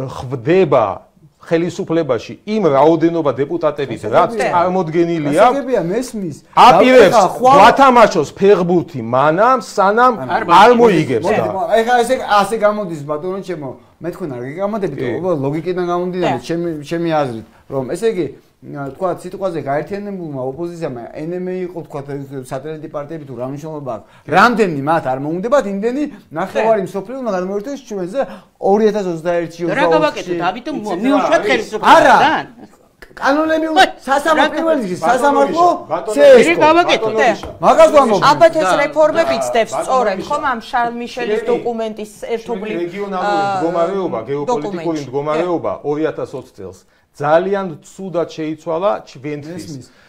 ხვდება ხელისუფლებაში იმ რაოდენობა დეპუტატებით რაც წარმოდგენილია ასაგებია მესმის აპირებს გვათამაშოს ფეხბურთი მანამ სანამ არ მოიგებს და ეხლა ესე ასე გამოდის ბატონო ჩემო მე თქვენ არ გიგამოდებით ლოგიკიდან გამომდინარე ჩემი ჩემი აზრით რომ ესე იგი თქვა სიტყვაზე გაერთიანებულმა ოპოზიციამ ენემე იყო თქვა სატელიტი პარტიები თუ რა მნიშვნელობა აქვს რამდენი მათ არ მოუნდებათ იმდენი ნახევარი მსოფლიოს გადმოერთოს ჩვენზე ორი ათას ოცდაერთში რა გავაკეთოთ ამიტომ მიუშვათ ხელისუფლებასთან კანონები სასამართლო პირველ რიგში სასამართლო ეს გავაკეთოთ მაგას ვამბობ ალბათ ეს რეფორმები ცდებს სწორედ ხომ ამ შარლ მიშელის დოკუმენტის ერთობლივ რეგიონალური მდგომარეობა გეოპოლიტიკური მდგომარეობა ორი ათას ოცი წელს ძალიან ცუდად შეიცვალა ჩვენთვის.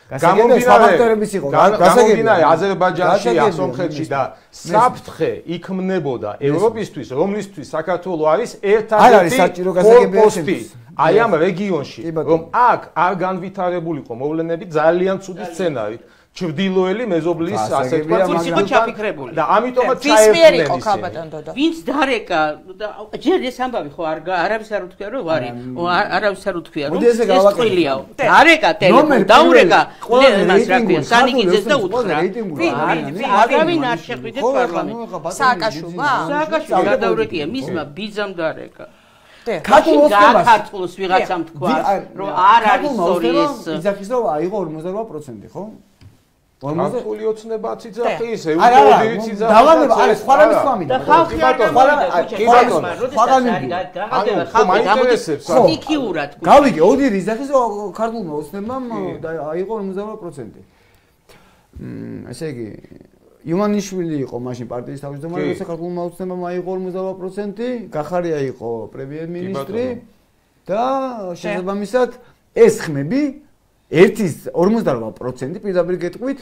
გამომდინარე აზერბაიჯანში, სომხეთში და საფრთხე იქმნებოდა ევროპისთვის, რომლისთვის საქართველო არის ერთადერთი პოსტი აი ამ რეგიონში, რომ აქ არ განვითარებულიყო მოვლენები ძალიან ცუდი სცენარით. ჩრდილოელი მეზობლის ასე თქვა იყო ჩაფიქრებული და ამიტომაც ჩაერთნენ ისინი ვინც დარეკა და ჯერ ეს ამბავი ხო არ არავის არ უთქვია რომ ვარი არავის არ უთქვია რომ ეს ტყილიაო დარეკა ტელეფონ დაურეკა მას რა ქვია სანიგიძეს და უთხრა არავინ არ შეხვიდეთ პარლამენტში სააკაშვილმა სააკაშვილი გადაურეკია მისმა ბიძამ დარეკა ქართულოს ქართულოს ვიღაცამ თქვა რომ არ არის სწორი ეს იძახის რომ აიღო ორმოცდაორი პროცენტი ხო ქართული ოცნებაც იძახის, ეუთოოდირიც იძახის. დავანება, არა, სხვა რამის თქვამი. და ხალხი არ გამოვიდა, კი ბატონო, სხვა რამის გადაგდება ხალხი მაინტერესებს. სტიქიურად. გავიგე, ოდირი იძახის ქართულმა ოცნებამ აიღო ორმოცდაორი პროცენტი. მმ, ესე იგი, იუმანიშვილი იყო მაშინ პარტიის თავმჯდომარე, როცა ქართულმა ოცნებამ აიღო ორმოცდაორი პროცენტი, გახარია იყო პრემიერ-მინისტრი და შესაბამისად ეს ხმები ერთის ორმოცდაორი პროცენტი პირდაპირ გეტყვით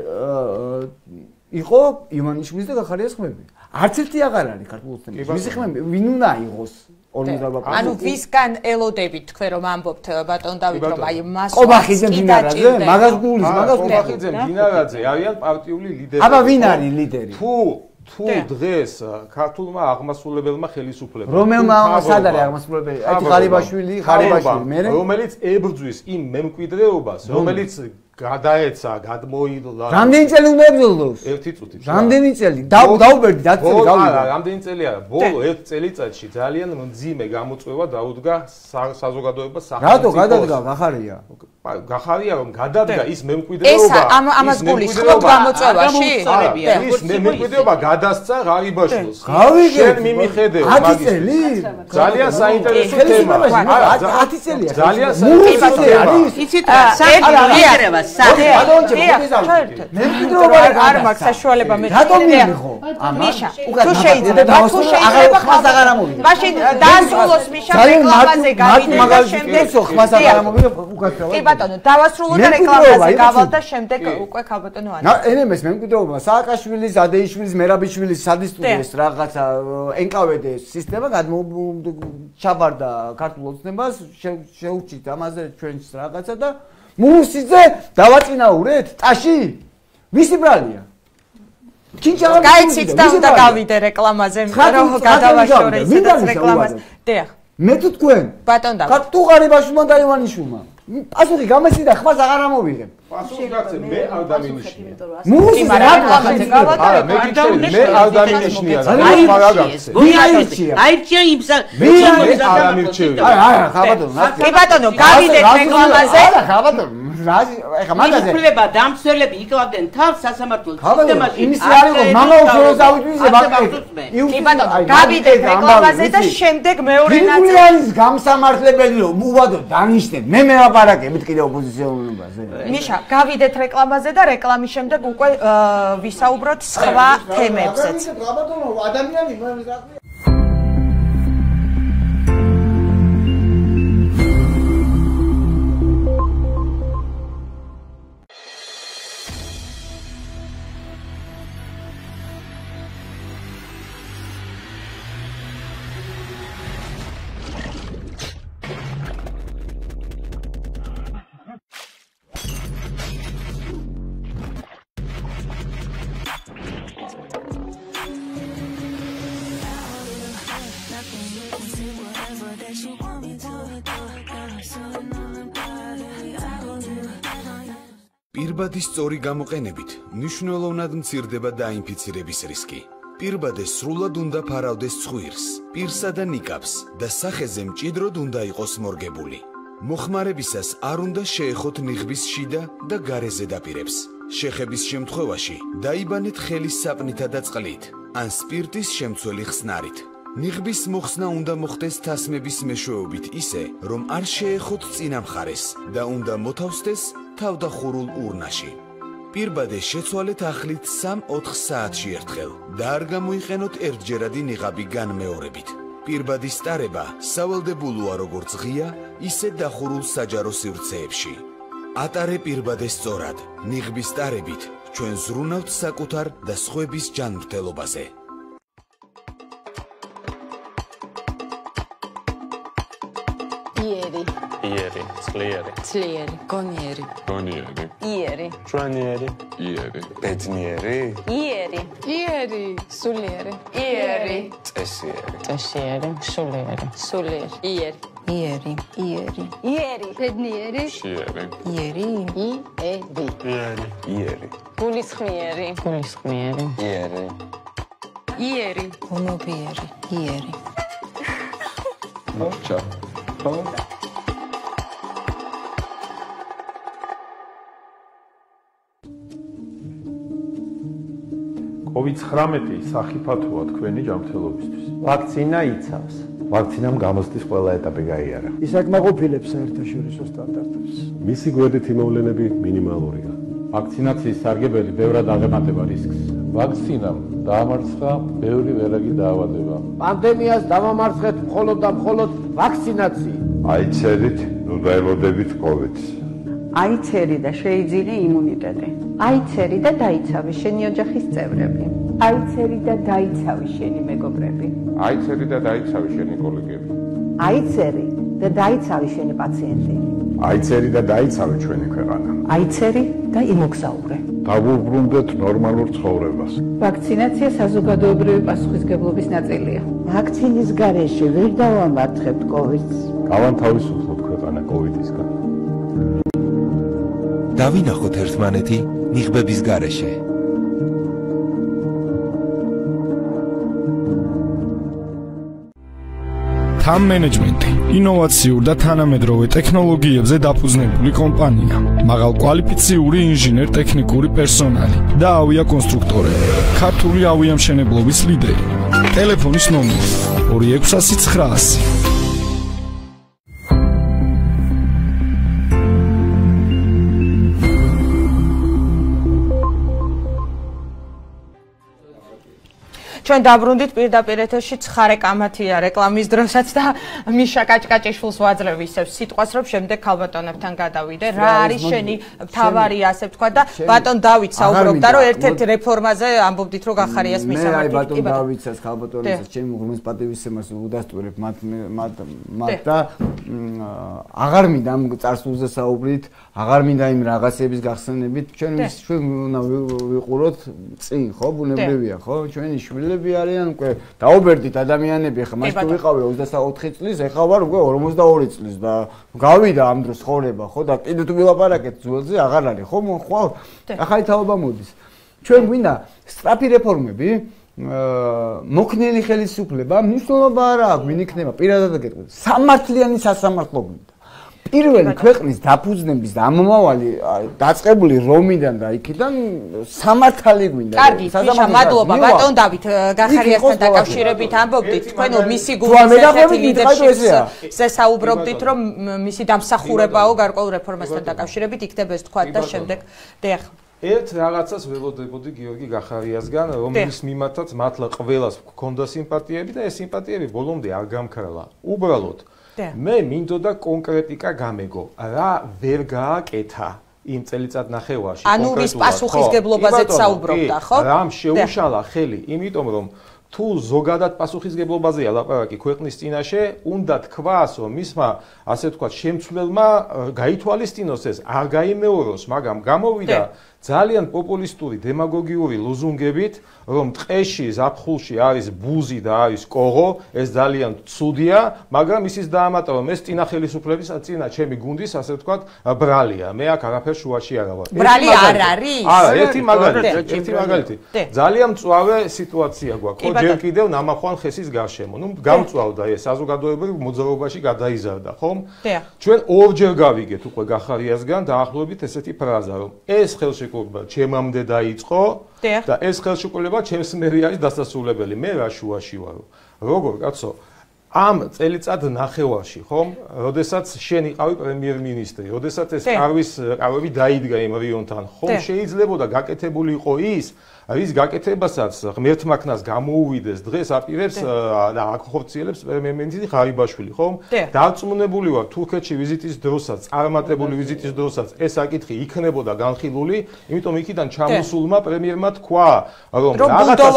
იყო ივანიშვილის და გახარიას ხმები. არც ერთი აღარ არის ქართულ ოცნებაში. მისი ხმები ვინ უნდა აიღოს ორმოცდაორი პროცენტი? ანუ ვისგან ელოდებით თქვენ რომ ამბობთ ბატონ დავით რომ აი მას ყობახიძე დინარაძე, მაგას გულის, მაგას ყობახიძე დინარაძე არიან პარტიული ლიდერები. აბა ვინ არის ლიდერი? თუ თუ დღეს ქართულმა აღმასრულებელმა ხელისუფლებამ რომელმა სად არის აღმასრულებელი? აი ღარიბაშვილი, ღარიბაშვილი, მე რომელიც ებრძვის იმ მემკვიდრეობას, რომელიც გადაეცა, გადმოილა. რამდენი წელი უნდა ებრძოლოს? ერთი წუთი. რამდენი წელი? დაუბერდი, დათი წელი გავიდა. არა, რამდენი წელი არა. ბოლო ერთ წელიწადში ძალიან მძიმე გამოწვევა დაუდგა საზოგადოებას სახელმწიფოს. რატო გადადგა გახარია? გახარია რომ გადადგა ის მემკვიდრეობა. ეს ამას გულისხმობ გამოწვევაში? ის მემკვიდრეობა გადასცა ღარიბაშვილს. გავიგე. შენ მიმიხედე ათი წელი? ძალიან საინტერესო თემა. ათი წელია. ძალიან საინტერესო თემა. იცით რა, საერთოდ მემკვიდრეობა არ მაქვს საშუალება მე რატომ მიიღო? მიშა თუ შეიძლება თუ შეიძლება ხმას აღარ ამოვიდა მაშინ დაასრულოს მიშა რეკლამაზე გავიდა და შემდეგ ხმას აღარ ამოვიდა უკაცრავად ბატონო, დავასრულოთ და რეკლამაზე გავალ და შემდეგ უკვე ქალბატონო ანა. ენემეს მემკვიდრეობა, სააკაშვილის, ადეიშვილის, მერაბიშვილის სადისტუდიეს რაღაცა ენკავედე სისტემა ჩაბარდა ქართულ ოცნებას, შეურჩით ამაზე ჩვენს რაღაცა და მუსიძე დავაწინაურეთ ტაში? ვისი ბრალია? გაიცით და უნდა გავიდე რეკლამაზე, რომ გადავაშორე ისედაც რეკლამაზე. დიახ. მე თუ თქვენ? ბატონ და. კარტუღარი ბაშულმა და ივანიშვილმა. პასუხი გამეცი და ხმას აღარ ამოვიღებ. პასუხი გაცე მე არ დამინიშნია. მუსიძე რეკლამაზე გავატარე, არ დამინიშნია. მე არ დამინიშნია. აირჩია. აირჩია იმსა. მე არ ამირჩევი. აი აი ხაბატონო. კი ბატონო, გავიდეთ რეკლამაზე. არა ხაბატონო. რაზი ეხა მაგაზე მიფლება დამცველები იკლავდნენ თავს სასამართლო სისტემაში. იმის არ იყო მამა უშოროს ავიძვიზე მაგას. კი ბატონო, გავიდეთ რეკლამაზე და შემდეგ მეორე ნაწილი. ის გამსამართლებელი რომ უვადო დანიშნეთ. მე მელაპარაკებით კიდე ოპოზიციონერობაზე. მიშა, გავიდეთ რეკლამაზე და რეკლამის შემდეგ უკვე ვისაუბროთ სხვა თემებზეც. ბატონო, ადამიანი მე პირბადის სწორი გამოყენებით მნიშვნელოვნად მცირდება დაინფიცირების რისკი. პირბადე სრულად უნდა ფარავდეს ცხვირს, პირსა და ნიკაპს და სახეზე მჭიდროდ უნდა იყოს მორგებული. მოხმარებისას არ უნდა შეეხოთ ნიღბის შიდა და გარე ზედაპირებს. შეხების შემთხვევაში დაიბანეთ ხელის საპნითა და წყლით, ან სპირტის შემცველი ხსნარით. ნიღბის მოხსნა უნდა მოხდეს თასმების მეშვეობით ისე, რომ არ შეეხოთ წინა მხარეს და უნდა მოთავსდეს თავდახურულ ურნაში. პირბადე შეცვალეთ ახლით სამ-ოთხ საათში ერთხელ და არ გამოიყენოთ ერთჯერადი ნიღაბი განმეორებით. პირბადის ტარება სავალდებულოა როგორც ღია, ისე დახურულ საჯარო სივრცეებში. ატარე პირბადე სწორად, ნიღბის ტარებით ჩვენ ზრუნავთ საკუთარ და სხვების ჯანმრთელობაზე. იერი, იერი, ძლიერი, ძლიერი, გონიერი, გონიერი, იერი, ჭვანიერი, იერი, ბედნიერი, იერი, იერი, სულიერი, იერი, წესიერი, წესიერი, სულიერი, სულიერი, იერი, იერი, იერი, იერი, ბედნიერი, შიერი, იერი, იერი, იერი, იერი, გულისხმიერი, გულისხმიერი, იერი, იერი, გომობიერი, იერი. მოჩა. კოვიდ ცხრამეტი სახიფათოა თქვენი ჯანმრთელობისთვის. ვაქცინა იცავს. ვაქცინამ გამოცდის ყველა ეტაპი გაიარა. ის აკმაყოფილებს საერთაშორისო სტანდარტებს. მისი გვერდითი მოვლენები მინიმალურია. ვაქცინაციის სარგებელი ბევრად აღემატება რისკს. ვაქცინამ დაამარცხა ბევრი ვერაგი დაავადება. პანდემიას დავამარცხეთ მხოლოდ და მხოლოდ ვაქცინაციით. აიცერით, ნუ დაელოდებით კოვიდს. აიცერი და შეიძინე იმუნიტეტი. აიცერი და დაიცავი შენი ოჯახის წევრები. აიცერი და დაიცავი შენი მეგობრები. აიცერი და დაიცავი შენი კოლეგები. აიცერი და დაიცავი შენი პაციენტი. აიცერი და დაიცავი ჩვენი ქვეყანა. აიცერი და იმოგზაურე. დავუბრუნდეთ ნორმალურ ცხოვრებას. ვაქცინაცია საზოგადოებრივი პასუხისგებლობის ნაწილია. ვაქცინის გარეშე ვერ დავამარცხებთ კოვიდს. გავანთავისუფლოთ ქვეყანა კოვიდისგან. დავინახოთ ერთმანეთი ნიღბების გარეშე. Time Management ინოვაციურ და თანამედროვე ტექნოლოგიებზე დაფუძნებული კომპანია. მაღალ კვალიფიციური ინჟინერ-ტექნიკური პერსონალი და ავიაკონსტრუქტორები. ქართული ავიამშენებლობის ლიდერი. ტელეფონის ნომერი ორი ექვსასი ცხრაასი. ჩვენ დაბრუნდით პირდაპირ ეთერში ცხარე კამათია რეკლამის დროსაც და მიშა კაჭკაჭიშვილს ვაძლევ ისევ სიტყვას, რომ შემდეგ ქალბატონებთან გადავიდე. რა არის შენი მთავარი ასე ვთქვა და ბატონ დავით საუბრობდა, რომ ერთ-ერთ რეფორმაზე ამბობდით, რომ გახარიას მისამართი. მე აი ბატონ დავითსაც ქალბატონებსაც ჩემი უღმის პატივისცემას უდასტურებ მათ მათ მათ და აღარ მინდა ამ წარსულზე საუბრით, აღარ მინდა იმ რაღაცების გახსენებით, ჩვენ ჩვენ უნდა ვიყუროთ წინ, ხო, ბუნებრივია, ხო? ჩვენი შვილები არიან უკვე დაუბერდით ადამიანები, ხა მას თუ ვიყავი ოცდაოთხი წლის, ეხლა ვარ უკვე ორმოცდაორი წლის და გავიდა ამ დროს ცხოვრება, ხო? და კიდე თუ ვილაპარაკეთ ძველზე, აღარ არის, ხო? ხვალ ახალი თაობა მოდის. ჩვენ გვინდა სწრაფი რეფორმები, მოქნილი ხელისუფლება, მნიშვნელობა არა აქვს, ვინ იქნება პირადად გეტყვით. სამართლიანი სასამართლო გვინდა. პირველი ქვეყნის დაფუძნების და ამომავალი დაწყებული რომიდან და იქიდან სამართალი გვინდა. კარგი, მიშა, მადლობა ბატონ დავით, გახარიასთან დაკავშირებით ამბობდით, თქვენ მისი გუნდის ერთ-ერთი ლიდერშიპზე საუბრობდით, რომ მისი დამსახურებაო გარკვეულ რეფორმასთან დაკავშირებით იქნება ეს თქვა და შემდეგ დიახ. ერთ რაღაცას ველოდებოდი გიორგი გახარიასგან, რომლის მიმართაც მართლა ყველას გქონდა სიმპათიები და ეს სიმპათიები ბოლომდე არ გამქრალა. უბრალოდ მე მინდოდა კონკრეტიკა გამეგო, რა ვერ გააკეთა იმ წელიწად ნახევარში კონკრეტულად. ანუ ის პასუხისგებლობაზეც საუბრობდა, ხო? რამ შეუშალა ხელი, იმიტომ რომ თუ ზოგადად პასუხისგებლობაზეა ლაპარაკი ქვეყნის წინაშე, უნდა თქვას, რომ მისმა, ასე ვთქვათ, შემცვლელმა გაითვალისწინოს ეს, არ გაიმეოროს, მაგრამ გამოვიდა ძალიან პოპულისტური დემაგოგიური ლოზუნგებით, რომ ტყეში, ზაფხულში არის ბუზი და არის კოღო, ეს ძალიან ცუდია, მაგრამ ისიც დაამატა, რომ ეს წინა ხელისუფლების წინა ჩემი გუნდის, ასე ვთქვათ, ბრალია. მე აქ არაფერ შუაში არა ვარ. ბრალი არ არის? არა, ერთი მაგალითი, ერთი მაგალითი. ძალიან მწვავე სიტუაცია გვაქვს. ხო, ჯერ კიდევ ნამახვან ხესის გარშემო. ნუ გამწვავდა ეს საზოგადოებრივ მოძრაობაში გადაიზარდა, ხომ? ჩვენ ორჯერ გავიგეთ უკვე გახარიასგან დაახლოებით ესეთი ფრაზა, რომ ეს ხელშეკრულება ჩემამდე დაიწყო და ეს ხელშეკრულება ჩემს მერე არის დასასრულებელი. მე რა შუაში ვარო? როგორ კაცო? ამ წელიწად ნახევარში, ხომ? როდესაც შენ იყავი პრემიერ-მინისტრი, როდესაც ეს კარვის კარვები დაიდგა იმ რიონთან, ხომ შეიძლებოდა გაკეთებული იყო ის, რის გაკეთებასაც ღმერთმა ქნას გამოუვიდეს დღეს აპირებს და ახორციელებს პრემიერ-მინისტრი ღარიბაშვილი, ხომ? დარწმუნებული ვარ, თურქეთში ვიზიტის დროსაც, წარმატებული ვიზიტის დროსაც ეს საკითხი იქნებოდა განხილული, იმიტომ იქიდან ჩამოსულმა პრემიერმა თქვა, რომ რაღაცა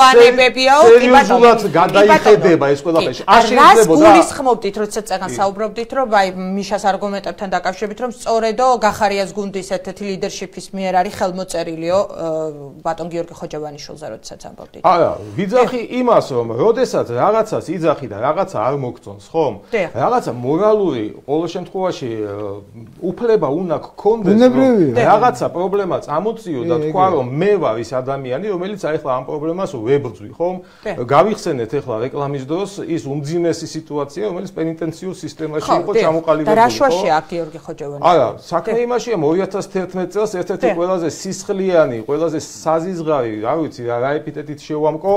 სერიოზულად გადაიხედება ეს ყველაფერი. არ შეიძლება გულისხმობდით, როცა წეგან საუბრობდით, რომ აი მიშას არგუმენტებთან დაკავშირებით, რომ სწორედო გახარიას გუნდის ერთ-ერთი ლიდერშიპის მიერ არის ხელმოწერილიო ბატონ გიორგი ხოჯავანიშვილზე, როდესაც ამბობდით. არა, ვიძახი იმას, რომ როდესაც რაღაცას იძახი და რაღაცა არ მოგწონს, ხომ? რაღაცა მორალური, ყოველ შემთხვევაში უფლება უნდა გქონდეს, რომ რაღაცა პრობლემა წამოწიო და თქვა, რომ მე ვარ ის ადამიანი, რომელიც ახლა ამ პრობლემას ვებრძვი, ხომ? გავიხსენეთ ახლა რეკლამის დროს ის უმძიმესი სიტუაცია, რომელიც პენიტენციურ სისტემაში იყო ჩამოყალიბებული. და რა შუაშია აქ გიორგი ხოჯავანიშვილი? არა, საქმე იმაშია, ორი ათას თერთმეტ წელს ერთ-ერთი ყველაზე სისხლიანი, ყველაზე საზიზღარი, რა ვიცი, რა ეპიტეტით შევამკო,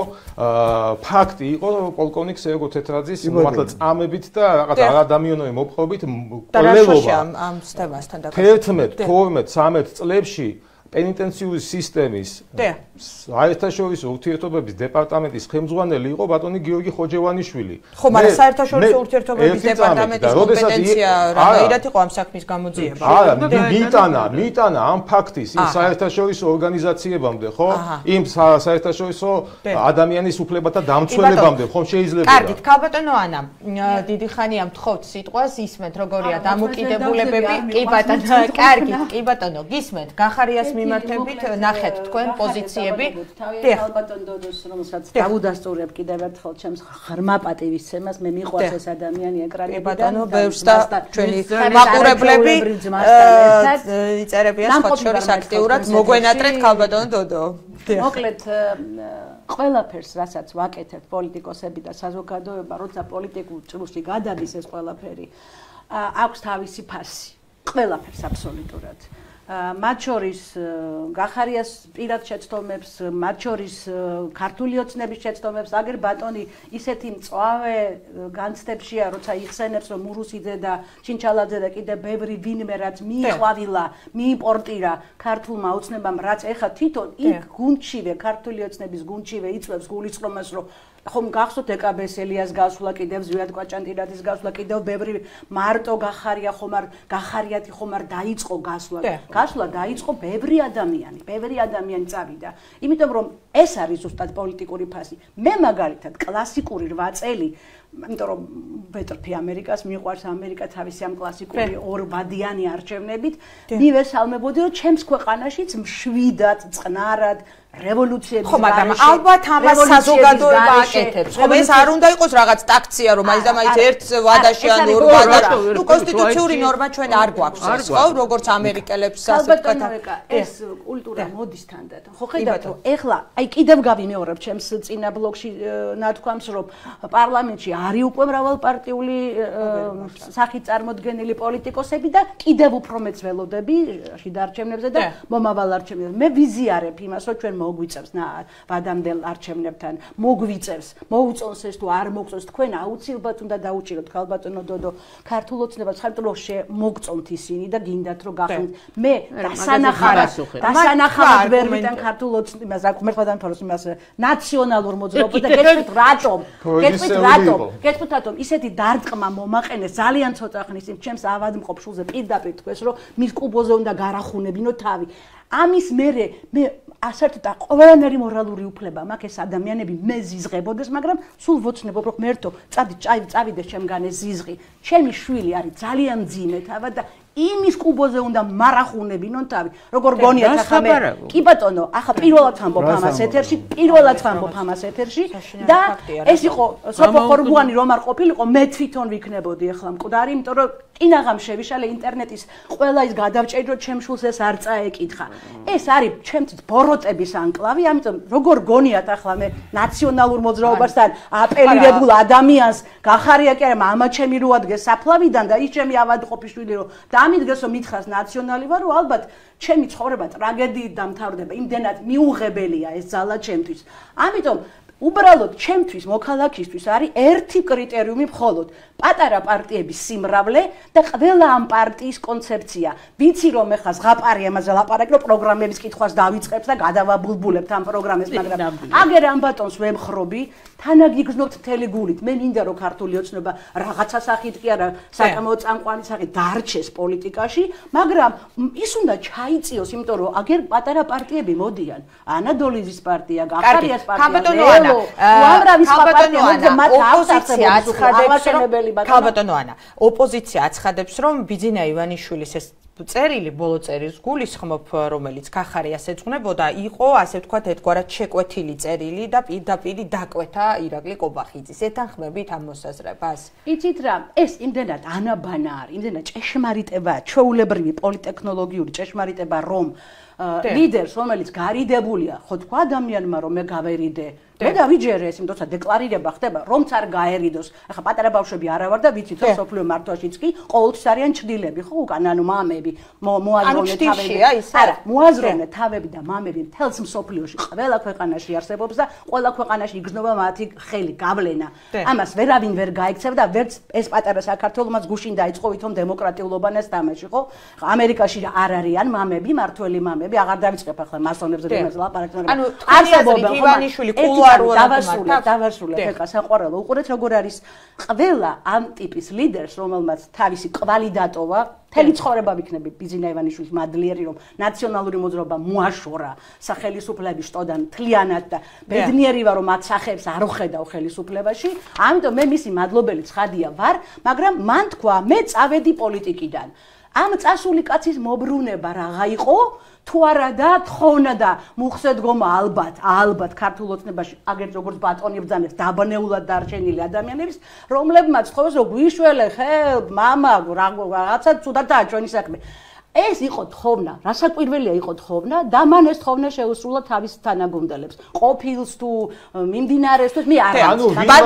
ფაქტი იყო პოლკოვნიკ სერგო თეთრაძის მართლა წამებით და რაღაც არადამიანური მოპყრობით კვლელობა ამ თემასთან დაკავშირებით. თერთმეტ, თორმეტ, ცამეტ წლებში პენიტენციური სისტემის საერთაშორისო ურთიერთობების დეპარტამენტის ხელმძღვანელი იყო ბატონი გიორგი ხოჯევანიშვილი. ხო, მაგრამ საერთაშორისო ურთიერთობების დეპარტამენტის კომპეტენცია რაღაცა იყო ამ საქმის გამოძიება. არა, მიტანა, მიტანა ამ ფაქტის იმ საერთაშორისო ორგანიზაციებამდე, ხო? იმ საერთაშორისო ადამიანის უფლებათა დამცველებამდე, ხომ შეიძლება? კარგით, ქალბატონო ანა, დიდი ხანია მთხოვთ სიტყვას, ისმენთ როგორია დამოკიდებულებები. კი ბატონო, კარგით, კი ბატონო, გისმენთ გახარიას მიმართებით, ნახეთ თქვენ პოზიციები. ალბათონ დოდოს რომელსაც დავუდასტურებ კიდევ ერთხელ ჩემს ღრმა პატივისცემას, მე მიყვარს ეს ადამიანი ეკრანებიდან. ბატონო, ბევრს და ჩვენი მაყურებლები იწერებიან სხვა შორის აქტიურად. მოგვენატრეთ ქალბატონო დოდო. მოკლედ ყველაფერს, რასაც ვაკეთებთ პოლიტიკოსები და საზოგადოება, როცა პოლიტიკურ ჭრილში გადადის ეს ყველაფერი, აქვს თავისი ფასი. ყველაფერს აბსოლუტურად. მათ შორის გახარიას პირად შეცდომებს, მათ შორის ქართული ოცნების შეცდომებს, აგერ ბატონი ისეთი მწვავე განცდებშია, როცა იხსენებს, რომ მურუსიძე და ჩინჩალაძე და კიდე ბევრი ვინმე რაც მიიყვავილა, მიიმპორტირა ქართულმა ოცნებამ, რაც ეხა თვითონ იქ გუნდშივე, ქართული ოცნების გუნდშივე იწვევს გულისწყრომას, რომ ხომ გახსოვთ ეკაბეს ელიას გასვლა, კიდევ ზვიად კვაჭანტირაძის გასვლა, კიდევ ბევრი მარტო გახარია ხომ არ გახარიათი ხომ არ დაიწყო გასვლა. გასვლა დაიწყო ბევრი ადამიანი, ბევრი ადამიანი წავიდა. იმიტომ რომ ეს არის ზუსტად პოლიტიკური ფასი. მე მაგალითად კლასიკური რვა წელი, იმიტომ რომ ვეტრფი ამერიკას, მიყვარს ამერიკა თავისი ამ კლასიკური ორბადიანი არჩევნებით, მივესალმებოდი, რომ ჩემს ქვეყანაშიც მშვიდად, წყნარად რევოლუციების ხო, მაგრამ ალბათ ამას საზოგადოება აკეთებს. ხო, ეს არ უნდა იყოს რაღაც ტაქცია, რომ მაინც და მაინც ერთ ვადაში ან ორ ვადაში. ნუ კონსტიტუციური ნორმა ჩვენ არ გვაქვს ეს, ხო, როგორც ამერიკელებს ასე ვთქვათ. ეს კულტურა მოდის თანდათან. ხო, ხედავთ, რომ ეხლა აი კიდევ გავიმეორებ ჩემს წინა ბლოგში ნათქვამს, რომ პარლამენტში არის უკვე მრავალპარტიული სახით წარმოდგენილი პოლიტიკოსები და კიდევ უფრო მეც ველოდები შიდა არჩევნებზე და მომავალ არჩევნებზე. მე ვიზიარებ იმას, რომ ჩვენ მოგვიწევს ვადამდელ არჩევნებთან, მოგვიწევს, მოუწონს ეს თუ არ მოგწონს, თქვენ აუცილებლად უნდა დაუჭიროთ ქალბატონო დოდო ქართულ ოცნებას, ხართ რომ მოგწონთ ისინი და გინდათ რომ გახსნით. მე დასანახავად, დასანახავად ვერ ვიტან ქართულ ოცნებას, აქ მერხვა დამთავროს იმას ნაციონალურ მოძრაობას და გეტყვით რატომ? გეტყვით რატომ? გეტყვით რატომ ისეთი დარტყმა მომაყენეს ძალიან ცოტა ხნის წინ ჩემს ავადმყოფ შულზე პირდაპირ თქვეს, რომ მის კუბოზე უნდა გარახუნებინო თავი. ამის მერე მე ასერთად ყველანაირი მორალური უფლება მაქვს ეს ადამიანები მე ზიზღებოდეს, მაგრამ სულ ვოცნებობ რომ მერთო წადი წავიდეს ჩემგან ეს ზიზღი. ჩემი შვილი არის ძალიან მძიმე თავად და იმის კუბოზე უნდა მარახუნებინონ თავი. როგორ გონიათ ახლა მე? კი ბატონო, ახლა პირველად ვამბობ ამას ეთერში, პირველად ვამბობ ამას ეთერში და ეს იყო სოფო ხორბუანი რომ არ ყოფილიყო, მე თვითონ ვიქნებოდი ახლა მკვდარი, იმიტომ რომ კინაღამ შევიშალე ინტერნეტის ყველა ის გადავჭერი, რომ ჩემ შულს ეს არ წაეკითხა. ეს არის ჩემთვის ბოროტების ანკლავი, ამიტომ როგორ გონიათ ახლა მე ნაციონალურ მოძრაობასთან აპელირებულ ადამიანს გახარია კი არა, მამა ჩემი რო ადგეს საფლავიდან და ის ჩემი ავადმყოფი შვილი რო დამიდგეს რომ მითხრას ნაციონალი ვარ, რომ ალბათ ჩემი ცხოვრება ტრაგედიით დამთავრდება, იმდენად მიუღებელია ეს ძალა ჩემთვის. ამიტომ უბრალოდ ჩემთვის მოქალაქისთვის არის ერთი კრიტერიუმი მხოლოდ პატარა პარტიების სიმრავლე და ყველა ამ პარტიის კონცეფცია. ვიცი რომ ეხლა ზღაპარი ამაზე ლაპარაკი, რომ პროგრამების კითხვას დავიწყებს და გადავაბულბულებთ ამ პროგრამებს, მაგრამ აგერ ამ ბატონს ვემხრობი, თანაგიგზნობთ მთელი გულით. მე მინდა რომ ქართული ოცნება რაღაცა სახით კი არა, საკამო წამყვანი სახით დარჩეს პოლიტიკაში, მაგრამ ის უნდა ჩაიწიოს, იმიტომ რომ აგერ პატარა პარტიები მოდიან. ანადოლიზის პარტია, გახარიას პარტია, უამრავი პარტია მოდიან, მათ ოპოზიცია აცხადებს, ქალბატონო ანა, ოპოზიცია აცხადებს, რომ ბიძინა ივანიშვილის ეს წერილი ბოლო წერილს გულისხმობ, რომელიც გახარიას ეძღვნებოდა, იყო ასე ვთქვათ ერთგვარად შეკვეთილი წერილი და პირდაპირ დაკვეთა ირაკლი კობახიძის. ეთანხმებით ამ მოსაზრებას? იცით რა, ეს იმდენად ანაბანა არის, იმდენად ჭეშმარიტება, ჩვეულებრივი პოლიტექნოლოგიური ჭეშმარიტება, რომ ლიდერს, რომელიც გარიდებულია, ხო თქვა ადამიანმა, რომ მე გავერიდე. მე დავიჯერე ეს, იმიტომ რომ დეკლარირება ხდება, რომც არ გაერიდოს. ახლა პატარა ბავშვები არა ვარ და ვიცით, რომ სოფლიო მართვაშიც კი ყოველთვის არიან ჩრდილები, ხო, უკან ანუ მამები, მოაზროვნე თავები. არა, მოაზროვნე თავები და მამები მთელს მსოფლიოში, ყველა ქვეყანაში არსებობს და ყველა ქვეყანაში იგრძნობა მათი ხელი, გავლენა. ამას ვერავინ ვერ გაიქცევ და ვერც ეს პატარა საქართველოსაც გუშინ დაიწყო ვითომ დემოკრატიულობანას თამაში, ხო? ამერიკაში არ არიან მამები, მართველი მამები, აღარ დავიწყებ ახლა მასონებზე იმას ლაპარაკს, მაგრამ ანუ თვალსაზრისით ივანიშვილი დავასრულე, დავასრულე, ეხლა საყვარელო უყურეთ როგორ არის ყველა ამ ტიპის ლიდერს, რომელმაც თავისი კვალი დატოვა, მთელი ცხოვრება ვიქნები ბიძინა ივანიშვილის მადლიერი, რომ ნაციონალური მოძრაობა მოაშორა სახელისუფლების შტოდან მთლიანად და ბედნიერი ვარ, რომ მათ სახეებს არ ვხედავ ხელისუფლებაში, ამიტომ მე მისი მადლობელი ცხადია ვარ, მაგრამ მან თქვა, მე წავედი პოლიტიკიდან. ამ წასული კაცის მობრუნება რაღა იყო? თუ არა და თხოვნა და მუხსედგომა ალბათ, ალბათ ქართულ ოცნებაში, აგერ როგორც ბატონი ბრძანებს დაბნეულად დარჩენილი ადამიანების, რომლებმაც თხოვეს რომ გვიშველე ხე, მამა, რაღაცა ცუდადაა ჩვენი საქმე. ეს იყო თხოვნა, რასაკვირველია იყო თხოვნა და მან ეს თხოვნა შეუსრულა თავის თანაგუნდელებს. ყოფილს თუ მიმდინარეს თუ მე არ ანუ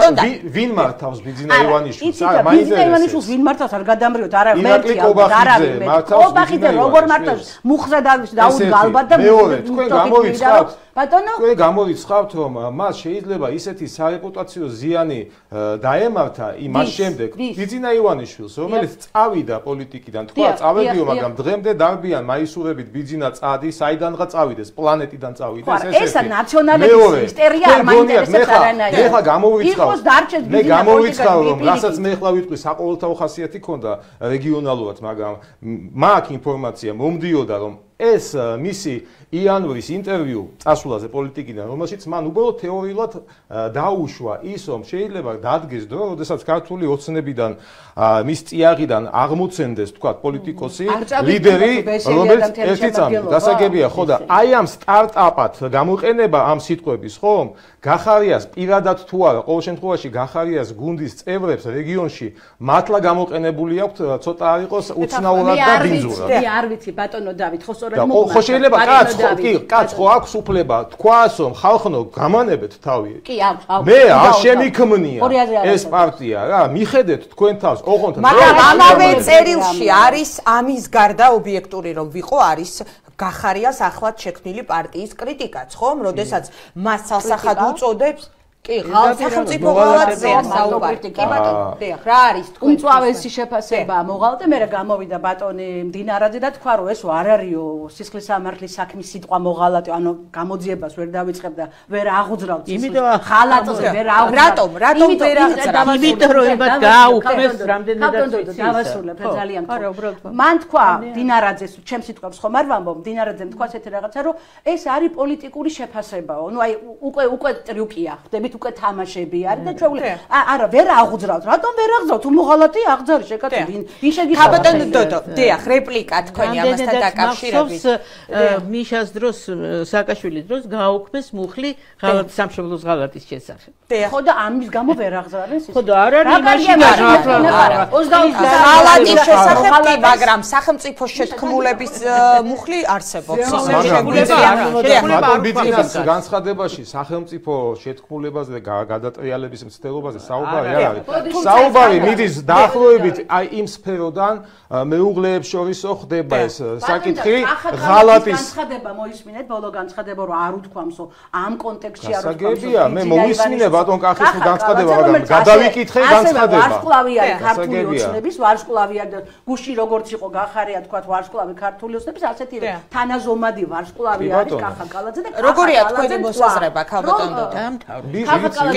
ვინ მართავს ბიძინა ივანიშვილს? არა, ბიძინა ივანიშვილს ვინ მართავს არ გადამრიოთ, არა ღმერთია, არავინ მე. ობახიძე როგორ მართავს? მუხზე დაუდგა ალბათ და მეორე თქვენ გამოვიცხავთ ბატონო თქვენ გამოვიცხავთ რომ მას შეიძლება ისეთი სარეპუტაციო ზიანი დაემართა იმას შემდეგ ბიძინა ივანიშვილს რომელიც წავიდა პოლიტიკიდან თქვა წავედიო მაგრამ დღემდე დარბიან მაისურებით ბიძინა წადი საიდანღა წავიდეს პლანეტიდან წავიდეს ეს ესა ნაციონალიზმის ჰისტერია არ მაინტერესებს არანაირად მე ხა გამოვიცხავ მე გამოვიცხავ რომ რასაც მე ხლა ვიტყვი საყოველთაო ხასიათი ქონდა რეგიონალურად მაგრამ მაქვს ინფორმაცია მომდიოდა რომ ეს მისი იანვრის ინტერვიუ წასვლაზე პოლიტიკიდან, რომელშიც მან უბრალოდ თეორიულად დაუშვა ის, რომ შეიძლება დადგეს დრო, როდესაც ქართული ოცნებიდან მის წიაღიდან აღმოცენდეს, თქვა, პოლიტიკოსი, ლიდერი, რომელიც ერთი წამი დასაგებია, ხო და აი ამ სტარტაპად გამოყენება ამ სიტყვების, ხო? გახარიას პირადად თუ არა, ყოველ შემთხვევაში გახარიას გუნდის წევრებს რეგიონში მართლა გამოყენებული აქვთ, ცოტა არ იყოს უცნაურად და ბინძურად. მე არ ვიცი, ბატონო დავით, ხო სწორედ მოგმა. ხო შეიძლება კაც კი კაც ხო აქვს უფლება თქვას რომ ხალხნო გამანებეთ თავი კი აქვს აქვს მე არ შემიქმნია ეს პარტია რა მიხედეთ თქვენ თავს ოღონდ მაგრამ ამავე წერილში არის ამის გარდა ობიექტური რომ ვიყო არის გახარიას ახლად შექმნილი პარტიის კრიტიკაც ხომ როდესაც მას სასახად უწოდებს კი, სახელმწიფო ღალატზეა საუბარი. კი ბატონო, დიახ, რა არის თქვენ? უმწვავესი შეფასება მოღალატე, მე რა გამოვიდა ბატონი მდინარაძე და თქვა რომ ესო არ არისო სისხლის სამართლის საქმის სიტყვა მოღალატე, ანუ გამოძიებას ვერ დავიწყებ და ვერ აღუძრავ იმიტომ ღალატზე ვერ აღუძრავ. რატომ? რატომ ვერ აღძრავ? იმიტომ რომ ებად გააუქმეს რამდენადაც ვიცი. დავასრულებ ძალიან ხო. მან თქვა მდინარაძეს, ჩემ სიტყვებს ხომ არ ვამბობ, მდინარაძემ თქვა ესეთი რაღაცა რომ ეს არის პოლიტიკური შეფასებაო. ნუ აი უკვე უკვე ტრიუკია. ხდებით უკვე თამაშები არის და ჩვეულებრივ არა ვერ აღუძრავთ რატომ ვერ აღძრავთ უმოღალატე აღძარი შეკატე ვინ ვინ შეგიძლია ქაბატონო დოდო დიახ რეპლიკა თქვენი ამასთან დაკავშირებით მიშას დროს სააკაშვილის დროს გააუქმეს მუხლი ღალატ სამშობლოს ღალატის შესახებ ხო და ამის გამო ვერ აღძრავენ ხო და არ არის მაშინ ღალატის შესახებ კი მაგრამ სახელმწიფო შეთქმულების მუხლი არსებობს ისე შეგვიძლია ბიძინას განცხადებაში სახელმწიფო შეთქმულება გადატრიალების მცდელობაზე საუბარი არ არის. საუბარი მიდის დაახლოებით აი იმ სფეროდან მეუღლეებს შორისო ხდება ეს საკითხი ღალატის განცხადება მოისმინეთ ბოლო განცხადება რომ არ უთქვამსო ამ კონტექსტში არ უთქვამსო. გასაგებია მე მომისმინე ბატონ კახის განცხადება მაგრამ გადავიკითხე განცხადება. ვარსკვლავი არის ქართული ოცნების ვარსკვლავი და გუში როგორც იყო გახარია თქვა ვარსკვლავი ქართული ოცნების ასეთი თანაზომადი ვარსკვლავი არის კახა კალაძე და როგორია თქვენი მოსაზრება ქალბატონო დამთავრდა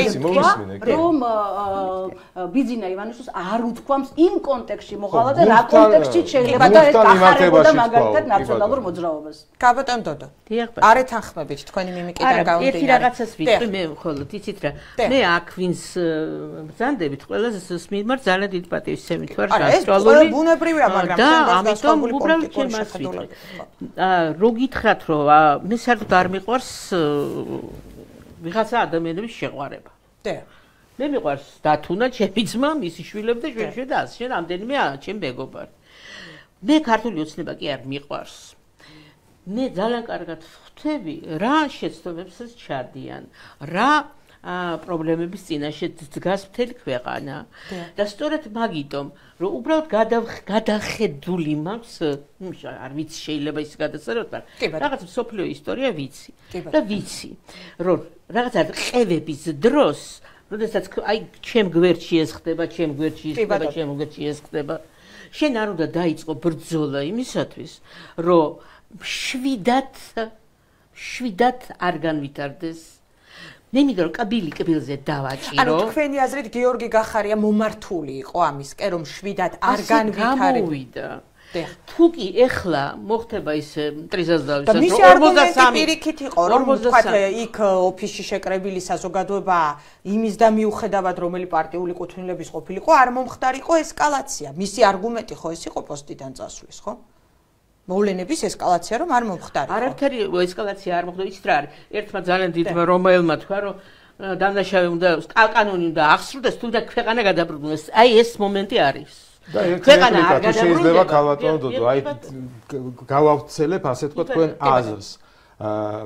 რომ ბიძინა ივანიშვილს არ უთქვამს იმ კონტექსტში მოღალატე რა კონტექსტში შეიძლება და ეს გახარებოდა მაგალითად ნაციონალურ მოძრაობას. ქაბატონ დოდო. არ ეთანხმებით თქვენი მიმიკიდან გამომდინარე. ერთი რაღაცას ვიტყვი მე მხოლოდ იცით რა. მე აქ ვინს ბრძანდებით ყველაზე მიმართ ძალიან დიდი პატივისცემით ვარ გასწავლული. ეს ბუნებრივია მაგრამ და ამიტომ უბრალოდ ჩემს ვიტყვი. რო გითხრათ რომ მე საერთოდ არ მიყვარს ვიღაცა ადამიანების შეყვარება. დიახ. მე მიყვარს დათუნა ჩემი ძმა, მისი შვილები და შვილები და ასე რამდენიმე ჩემ მეგობარი. მე ქართული ოცნება კი არ მიყვარს. მე ძალიან კარგად ხვდები რა შეცდომებსაც ჩადიან, რა პრობლემების წინაშე დგას მთელი ქვეყანა და სწორედ მაგიტომ რომ უბრალოდ გადახედული მაქვს არ ვიცი შეიძლება ის გადასწოროთ მაგრამ რაღაც მსოფლიო ისტორია ვიცი და ვიცი რომ რაღაცა ყევების დროს როდესაც აი ჩემ გვერდში ეს ხდება ჩემ გვერდში ეს ხდება ჩემ გვერდში ეს ხდება შენ არ უნდა დაიწყო ბრძოლა იმისათვის რომ შვიდად შვიდად არ განვითარდეს მე მინდა რომ კაბილი კბილზე დავაჭირო. ანუ თქვენი აზრით გიორგი გახარია მომართული იყო ამისკენ რომ შვიდად არ განვითარებდა. თუ კი ეხლა მოხდება ის ტრიზასდავის და მისი არგუმენტი პირიქით იყო რომ თქვათ იქ ოფისში შეკრებილი საზოგადოება იმის და მიუხედავად რომელი პარტიული კუთვნილების ყოფილიყო არ მომხდარიყო ესკალაცია. მისი არგუმენტი ხო ეს იყო პოსტიდან წასვლის ხო? მოვლენების ესკალაცია რომ არ მომხდარიყო. არაფერი ესკალაცია არ მოხდა, იცით რა არის? ერთმა ძალიან დიდმა რომაელმა თქვა რომ დამნაშავე უნდა კანონი უნდა აღსრულდეს, თუნდაც ქვეყანა გადაბრუნდეს. აი ეს მომენტი არის. ქვეყანა არ გადაბრუნდება. შეიძლება ქალბატონო დოდო, აი გავავრცელებ ასე თქვა თქვენ აზრს. აა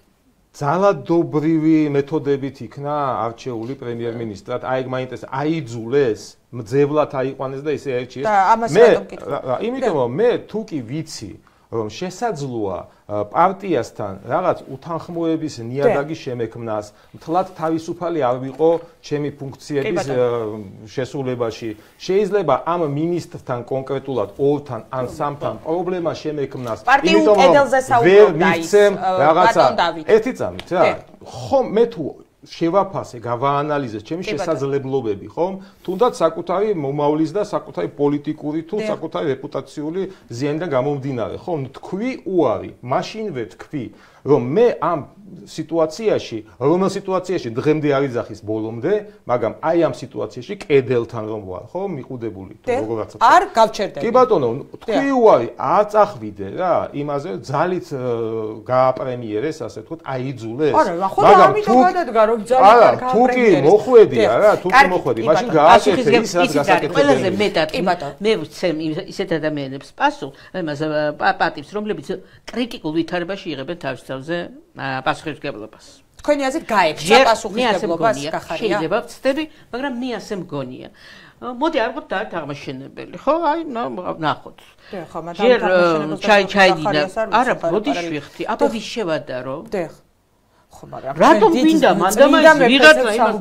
ძალადობრივი მეთოდებით იქნა არჩეული პრემიერ-მინისტრად, აი მაინტერესებს, აიძულეს, მძევლად აიყვანეს და ისე ერჩიეს. მე იმიტომ რომ მე თუ კი ვიცი რომ შესაძლოა პარტიასთან რაღაც უთანხმოების ნიადაგი შემექმნას, მთლად თავისუფალი არ ვიყო ჩემი ფუნქციების შესრულებაში. შეიძლება ამ მინისტრთან კონკრეტულად ორთან ან სამთან პრობლემა შემექმნას. იმიტომ რომ ვერ მიცემ რაღაცა ერთი წამით რა. ხომ მე თუ შევაფასე, გავაანალიზეს ჩემი შესაძლებლობები, ხომ? თუნდაც საკუთარი მომავლის და საკუთარი პოლიტიკური თუ საკუთარი რეპუტაციული ზიანიდან გამომდინარე, ხომ? თქვი უარი, მაშინვე თქვი, რომ მე ამ სიტუაციაში, რომელ სიტუაციაში დღემდე არ იძახის ბოლომდე, მაგრამ აი ამ სიტუაციაში კედელთან რომ ვარ, ხო, მიყუდებული თუ როგორღაცა. არ გავჩერდები. კი ბატონო, თქვი უარი, არ წახვიდე რა, იმაზე ძალით გააპრემიერეს, ასე ვთქვათ, აიძულეს. მაგრამ ამიტომ გადადგა რომ ძალით არ გააპრემიერეს. თუ კი მოხვედი რა, თუ კი მოხვედი, მაშინ გააკეთე ის რაც გასაკეთებელი. ყველაზე მეტად მე ვცემ ისეთ ადამიანებს პასუხ, ამას პატივს, რომლებიც კრიტიკულ ვითარებაში იღებენ თავის თავზე პასუხისმგებლობას. თქვენი აზრით გაექცა პასუხისმგებლობას გახარია? შეიძლება ვცდები, მაგრამ მე ასე მგონია. მოდი არ ვიყოთ და აღმაშენებელი, ხო? აი, ნახოთ. ხო, მაგრამ ჩაი ჩაიდინა. არა, ბოდიში ხთი, აბა ვის შევადარო? დიახ. ხო, მაგრამ რატომ მინდა მანდამაის ვიღაცა იმას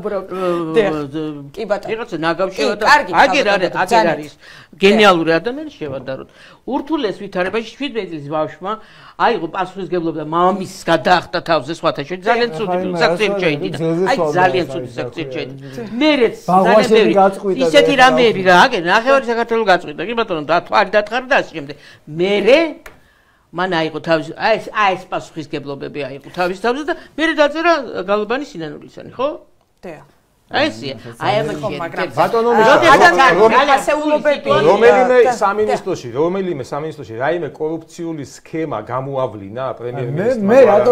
კი ბატონო ვიღაცა ნაგავშევა და აგერ არის აგერ არის გენიალური ადამიანი შევადაროთ ურთულეს ვითარებაში შვიდ წლის ბავშვმა აიღო პასუხისმგებლობა მამის გადაახტა თავზე სხვათა შორის ძალიან ცუდი საქციელი ჩაიდინა აი ძალიან ცუდი საქციელი ჩაიდინა მერეც ძალიან ბევრი ისეთი რამეები რა აგერ ნახევარი საქართველოს გაწყვიტა კი ბატონო და თვალი დათხარა და ასე შემდეგ მერე მან აიღო თავის აი ეს აი ეს პასუხისმგებლობები აიღო თავის თავზე და მე დაწერა გალობანი სინანულისანი ხო? დიახ. აი ესია. აი ამაში ბატონო ასეულობები რომელიმე სამინისტროში, რომელიმე სამინისტროში რაიმე კორუფციული სქემა გამოავლინა პრემიერ-მინისტრმა. მე რატომ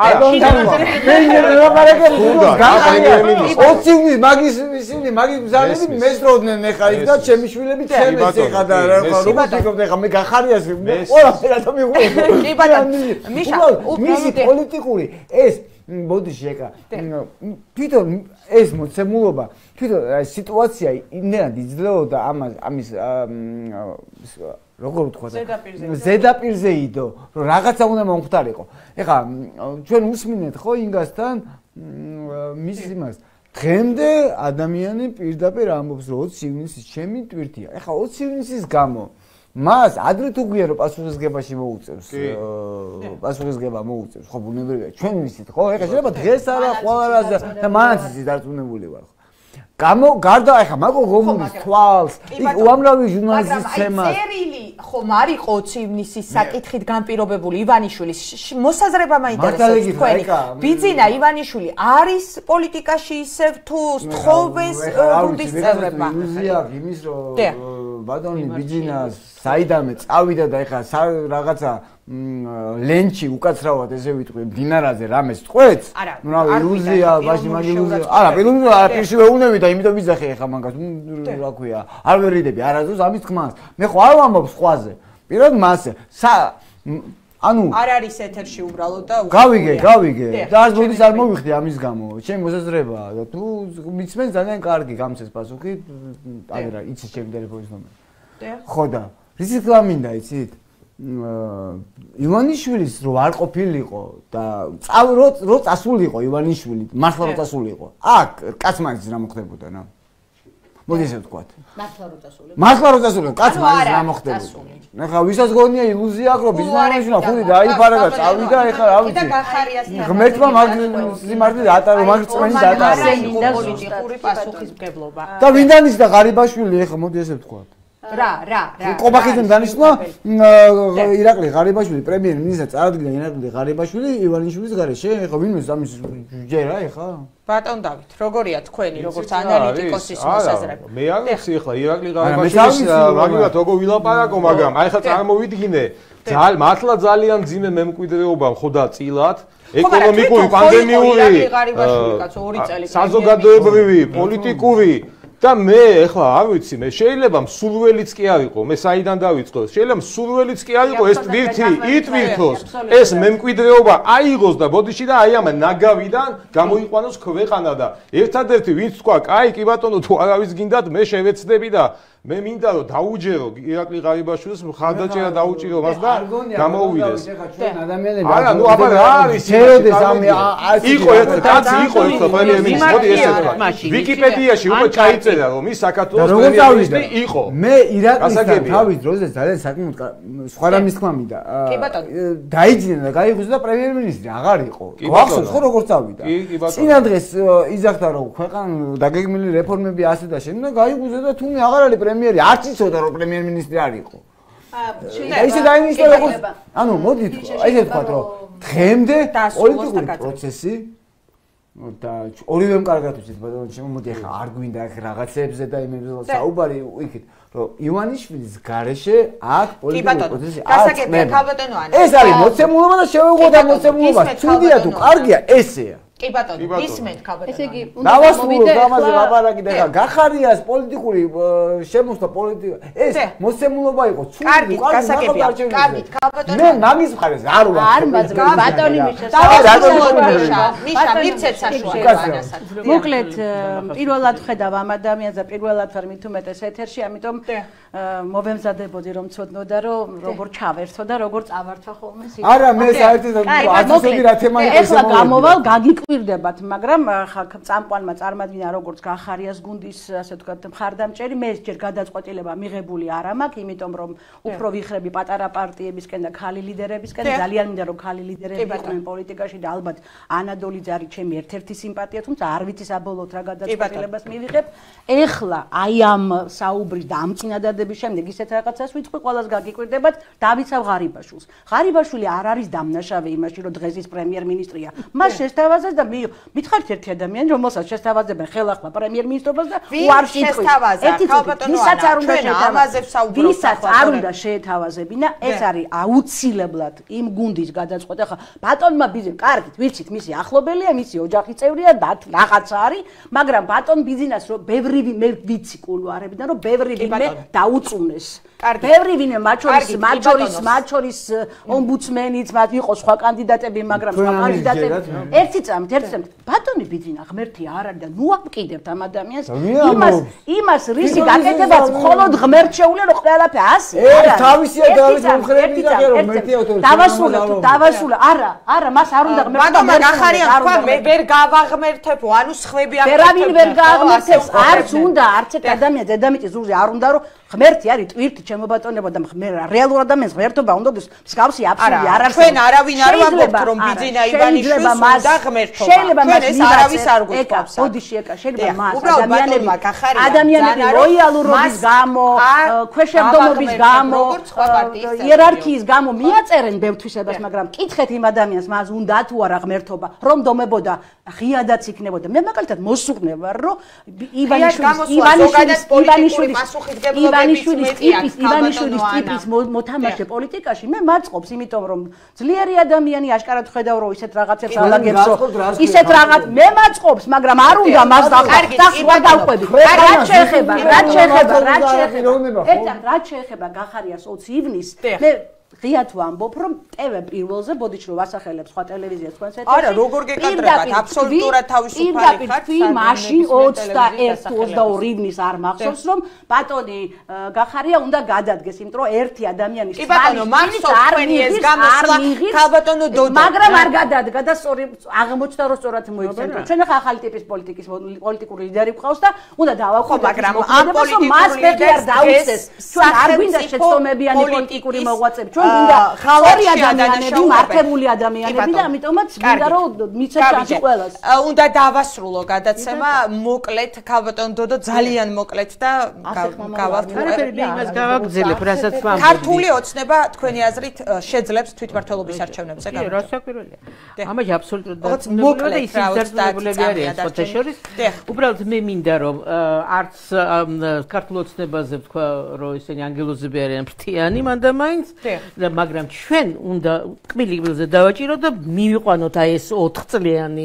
მე პრემიერ-მინისტრი ოცივნის მაგის ისინი მაგის მზალები მესროდნენ ეხა იქ და ჩემი შვილები ჩემს ეხა და რა რობოტიკობ ეხა მე გახარიას ყველაფერი რატომ იღულებო. კი ბატონო მიშა მისი პოლიტიკური ეს ბოდიში ეკა თვითონ ეს მოცემულობა თვითონ სიტუაცია იმდენად იძლეოდა ამას ამის როგორ ვთქვა ზედაპირზე იდო რომ რაღაცა უნდა მომხდარიყო ეხა ჩვენ უსმინეთ ხო ინგასთან მის იმას დღემდე ადამიანი პირდაპირ ამბობს რომ ოცი ივნისის ჩემი ტვირთია ეხა ოცი ივნისის გამო მას ადრე თუ გვია რომ პასუხისგებაში მოუწევს პასუხისგება მოუწევს ხო ბუნებრივია ჩვენ ვიცით ხო ეხლა შეიძლება დღეს არა ყველას და მანაც ის დარწმუნებული ვარ ხო გამო გარდა ეხლა მაგო გომუნის თვალს იქ უამრავი ჟურნალისტის თემას წერილი ხომ არ იყო ოცი ივნისის საკითხით განპირობებული ივანიშვილის მოსაზრება მაინტერესებს თქვენი ბიძინა ივანიშვილი არის პოლიტიკაში ისევ თუ სთხოვეს გუნდის წევრებმა ილუზია იმის რომ ბატონი ბიძინა საიდანე წავიდა და ეხლა რაღაცა ლენჩი უკაცრავად ესე ვიტყვი დინარაზე რამეს წყვეც ნუ რა ილუზია ბაში მაგ ილუზია არა ილუზია არა პირში ვეუნები და იმიტომ ვიზახე ეხლა მაგას რა ქვია არ ვერიდები არასდროს ამის თქმას მე ხო არ ვამბობ სხვაზე პირად მასე ანუ არ არის ეთერში უბრალოდ და გავიგე გავიგე და არც ბოდის არ მოვიხდი ამის გამო ჩემი მოსაზრებაა და თუ მიცმენ ძალიან კარგი გამცეს პასუხი აღარა იცი ჩემი ტელეფონის ნომერი ხო და რითიც გამინდა იცით ივანიშვილის რო არ ყოფილიყო და რო რო წასულიყო ივანიშვილი მართლა რო წასულიყო აქ კაცმანის რა მოხდებოდა რა მოდი ესე ვთქვათ მართლა რო წასულიყო მართლა რო წასულიყო კაცმანის რა მოხდებოდა ეხლა ვისაც გონია ილუზია აქვს რომ ბიზნესმენმა ხუთი დაიფარა და წავიდა ეხლა რა ვიცი ღმერთმა მაგ სიმართლე ატარო მაგ წმენის ატარო პოლიტიკური პასუხისმგებლობა და ვინდანის და ღარიბაშვილი ეხლა მოდი ესე ვთქვათ რა რა რა ყობახიძემ დანიშნა ირაკლი ღარიბაშვილი პრემიერ-მინისტრი წარადგინა ირაკლი ღარიბაშვილი ივანიშვილის გარეშე ეხლა ვინმე ამის ჯერა ეხლა ბატონ დავით როგორია თქვენი როგორც ანალიტიკოსის მოსაზრება მე არ ვიცი ეხლა ირაკლი ღარიბაშვილის მაგალითად როგორ ვილაპარაკო მაგრამ აი ხა წარმოვიდგინე ძალიან მართლა ძალიან ძიმე მემკვიდრეობა ხოდა წილად ეკონომიკური პანდემიური საზოგადოებრივი პოლიტიკური და მე ეხლა არ ვიცი მე შეიძლება მსურველიც კი არ იყო მე საიდან დავიწყო შეიძლება მსურველიც კი არ იყო ეს ტვირთი იტვირთოს ეს მემკვიდრეობა აიღოს და ბოდიში და აი ამ ნაგავიდან გამოიყვანოს ქვეყანა და ერთადერთი ვინც თქვა კაი კი ბატონო თუ არავის გინდათ მე შევეცდები და მე მინდა რომ დაუჯერო ირაკლი ღარიბაშვილს მხარდაჭერა დაუჭირო მას და გამოვიდეს არა ნუ აბა რა არის შევედეს ამ იყო ერთ კაცი იყო ერთ პრემიერ-მინისტრი მოდი ესე ვთქვა ვიკიპედიაში უკვე ჩაიწერა რომ ის საქართველოს პრემიერ-მინისტრი იყო მე ირაკლისთან თავის დროზე ძალიან საკმაოდ სხვა რამის თქმა მინდა დაიძინა და გაიხიზა და პრემიერ-მინისტრი აღარ იყო გვახსოვს ხო როგორ წავიდა წინა დღეს იზახდა რომ ქვეყანა დაგეგმილი რეფორმები ასე და შემდეგ გაიხიზა და თუმე აღარ არის პრემიერი არც იცოდა რომ პრემიერ-მინისტრი არ იყო. აა ისე დაინიშნა როგორც ანუ მოდი ესე ვთქვათ რომ დღემდე პოლიტიკური პროცესი და ორივემ კარგად ვიცით ბატონო ჩემო მოდი ახლა არ გვინდა ახლა რაღაცებზე და იმებზე საუბარი იქით რომ ივანიშვილის გარეშე აქ პოლიტიკური პროცესი არ ეს არის მოცემულობა და შევეღო და მოცემულობა ცუდია თუ კარგია ესეა კი ბატონო, ისმენთ ქალბატონო. ესე იგი, უნდა მოვიდე ამაზე ლაპარაკი და გახარიას პოლიტიკური შემოსვლა პოლიტიკა. ეს მოცემულობა იყო ცუდი, კარგი, გასაგებია. კარგი, ქალბატონო. მე მაგის მხარეს არ ვარ. არ მაძრა ბატონი მიშა. მიშა, მიცეთ საშუალებას. მოკლედ, პირველად ხედავ ამ ადამიანს და პირველად ვარ მით უმეტეს ეთერში, ამიტომ მოვემზადებოდი რომ ცოდნოდა რომ როგორ ჩავერთო და როგორ წავართვა ხოლმე სიტყვა. არა, მე საერთოდ აცოდები რა თემა იყო. ეხლა გამოვალ გაგიკვირდებათ, მაგრამ წამყვანმა წარმადგინა როგორც გახარიას გუნდის, ასე ვთქვათ, მხარდამჭერი, მე ჯერ გადაწყვეტილება მიღებული არ მაქვს, იმიტომ რომ უფრო ვიხრები პატარა პარტიებისკენ და ქალი ლიდერებისკენ, ძალიან მინდა რომ ქალი ლიდერები იყვნენ პოლიტიკაში და ალბათ ანა დოლიძე არის ჩემი ერთ-ერთი სიმპათია, თუმცა არ ვიცი საბოლოოდ რა გადაწყვეტილებას მივიღებ. ეხლა აი ამ საუბრის და ამ წინადადების შემდეგ ისეთ რაღაცას ვიტყვი, ყველას გაგიკვირდებათ, დავიცავ ღარიბაშვილს. ღარიბაშვილი არ არის დამნაშავე იმაში, რომ დღეს ის პრემიერ-მინისტრია. მას შესთავაზეს და მითხარით ერთი ადამიანი, რომელსაც შესთავაზებენ ხელახლა პრემიერ-მინისტრობას და უარ სიტყვის. ერთი ქალბატონო ანა, ვისაც არ უნდა შეეთავაზებინა, ეს არის აუცილებლად იმ გუნდის გადაწყვეტა. ხა ბატონმა ბიზნეს, კარგით, ვიცით, მისი ახლობელია, მისი ოჯახის წევრია და რაღაცა არის, მაგრამ ბატონ ბიზნეს რო ბევრი მე ვიცი კულუარებიდან, რომ ბევრი ვინმე დაუწუნეს. ბევრი ვინმე მათ შორის მათ შორის მათ შორის ომბუდსმენიც, მათ იყო სხვა კანდიდატები, მაგრამ სხვა კანდიდატები ერთი წამით, ერთი წამით ბატონი ბიძინა ღმერთი არ არის და ნუ აკიდებთ ამ ადამიანს იმას იმას რისი გაკეთებაც მხოლოდ ღმერთ შეუძლია რომ ყველაფერი ასე არა თავისია დავის მომხრები და რომ ღმერთი ავტორიტეტი დავასრულე დავასრულე არა არა მას არ უნდა ღმერთი ბატონმა გახარია თქვა მე ვერ გავაღმერთებ ანუ სხვები აღარ ვერავინ ვერ გააღმერთებს არც უნდა არც ერთ ადამიანს დედამიწის ზურზე არ უნდა რომ ღმერთი არის ტვირთი ჩემო ბატონებო და მე რეალურ ადამიანს ღმერთობა უნდა დეს მსგავსი აბსურდი არ არის ჩვენ არავინ არ ვამბობთ რომ ბიძინა ივანიშვილს უნდა ღმერთობა შეიძლება მას არავის არ გვიყვავს ბოდიში ეკა შეიძლება მას ადამიანები ადამიანები ლოიალურობის გამო ქვეშევრდომობის გამო იერარქიის გამო მიაწერენ ბევრთვისებას მაგრამ კითხეთ იმ ადამიანს მას უნდა თუ არა ღმერთობა რომ დომებოდა ღიადაც იქნებოდა მე მაგალითად მოსურნე ვარ რომ ივანიშვილის ივანიშვილის ივანიშვილის ტიპის ივანიშვილის ტიპის მოთამაშე პოლიტიკაში მე მაწყობს იმიტომ რომ ძლიერი ადამიანი აშკარად ხედავ რომ ისეთ რაღაცებს ალაგებს ისეთ რაღაც მე მაწყობს მაგრამ არ უნდა მას დახვა დავყვები რა შეეხება რა შეეხება რა შეეხება ერთად რა შეეხება გახარიას ოცი ივნისს მე ღიად ვამბობ რომ ტევ პირველზე ბოდიში რომ ვასახელებ სხვა ტელევიზიას თქვენს ეთერში არა როგორ გეკადრებათ აბსოლუტურად თავისუფალი ხართ მაშინ ოცდაერთი ოცდაორი ივნის არ მახსოვს რომ ბატონი გახარია უნდა გადადგეს იმიტომ რომ ერთი ადამიანის კი ბატონო მახსოვს თქვენი ეს გამოსვლა ქალბატონო დოდო მაგრამ არ გადადგა და სწორი აღმოჩნდა რომ სწორად მოიცემთ ჩვენ ახლა ახალი ტიპის პოლიტიკის პოლიტიკური ლიდერი გვყავს და უნდა დავაკვირდეთ მაგრამ ამ პოლიტიკური ლიდერს დაუწეს ჩვენ არ გვინდა შეცდომებიანი პოლიტიკური მოღვაწეები ჩვენ გინდა ხალხი ადამიანები, მართებული ადამიანები და ამიტომაც გინდა რომ მიცეთ ჩანს ყველას. უნდა დავასრულო გადაცემა, მოკლედ ქალბატონ დოდო ძალიან მოკლედ და გავავთ. არაფერი მე იმას გავაგზელებ, რასაც ვამბობ. ქართული ოცნება თქვენი აზრით შეძლებს თვითმმართველობის არჩევნებზე გამო. კი, რა საკვირველია. ამაში აბსოლუტურად დაწუნებული და ისიც დაწუნებულები არიან ხოთა შორის. უბრალოდ მე მინდა რომ არც ქართულ ოცნებაზე ვთქვა რომ ისინი ანგელოზები არიან ფრთიანი მანდა მაინც მაგრამ ჩვენ უნდა კმილიგზე დავაჭიროთ და მივიყვანოთ აი ეს ოთხ წლიანი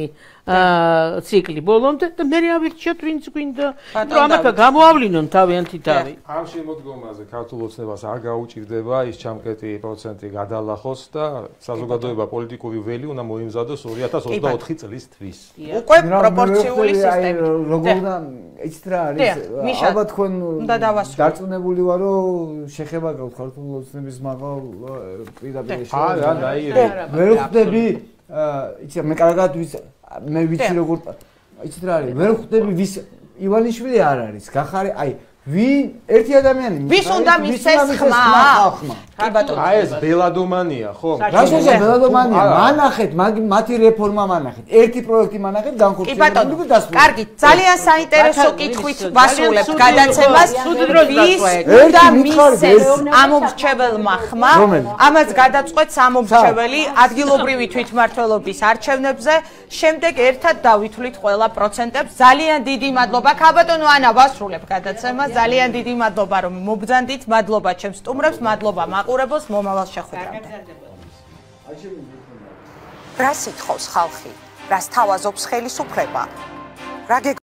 აა ციკლი ბოლომდე და მე ავირჩიოთ ვინც გვინდა. რომ ამათ გამოავლინონ თავიანთი თავი. ამ შემოდგომაზე ქართულ ოცნებას არ გაუჭირდება ის ჩამკეტი პროცენტი გადალახოს და საზოგადოება პოლიტიკური ველი უნდა მოიმზადოს ორი ათას ოცდაოთხი წლისთვის. უკვე პროპორციული სისტემით. როგორ უნდა იცით რა არის? ალბათ თქვენ დარწმუნებული ვარ რომ შეხება გაქვთ ქართულ ოცნების მაღალ პირდაპირ შეხვედრას. არა, ნაირი. ვერ ხვდები იცი მე კარგად მე ვიცი როგორ იცით რა არის? ვერ ხვდები ვის ივანიშვილი არ არის. გახარე აი ვინ ერთი ადამიანი ვის უნდა მისცეს ხმა? კი ბატონო. აი ეს ბელადომანია, ხო? რა შეიძლება ბელადომანია? მანახეთ, მათი რეფორმა მანახეთ. ერთი პროექტი მანახეთ განხორციელებული და დასრულებული. კარგი, ძალიან საინტერესო კითხვით ვასრულებთ გადაცემას. ვის უნდა მისცეს ამომრჩეველმა ხმა? ამას გადაწყვეტს ამომრჩეველი ადგილობრივი თვითმმართველობის არჩევნებზე. შემდეგ ერთად დავითვლით ყველა პროცენტებს. ძალიან დიდი მადლობა. ქაბატონო ანა, ვასრულებ გადაცემას. ძალიან დიდი მადლობა რომ მობრძანდით, მადლობა ჩემს სტუმრებს, მადლობა მაყურებელს, მომავალ შეხვედრამდე. რა სიტყავს ხალხი? რას თავაზობს ხელისუფლება? რა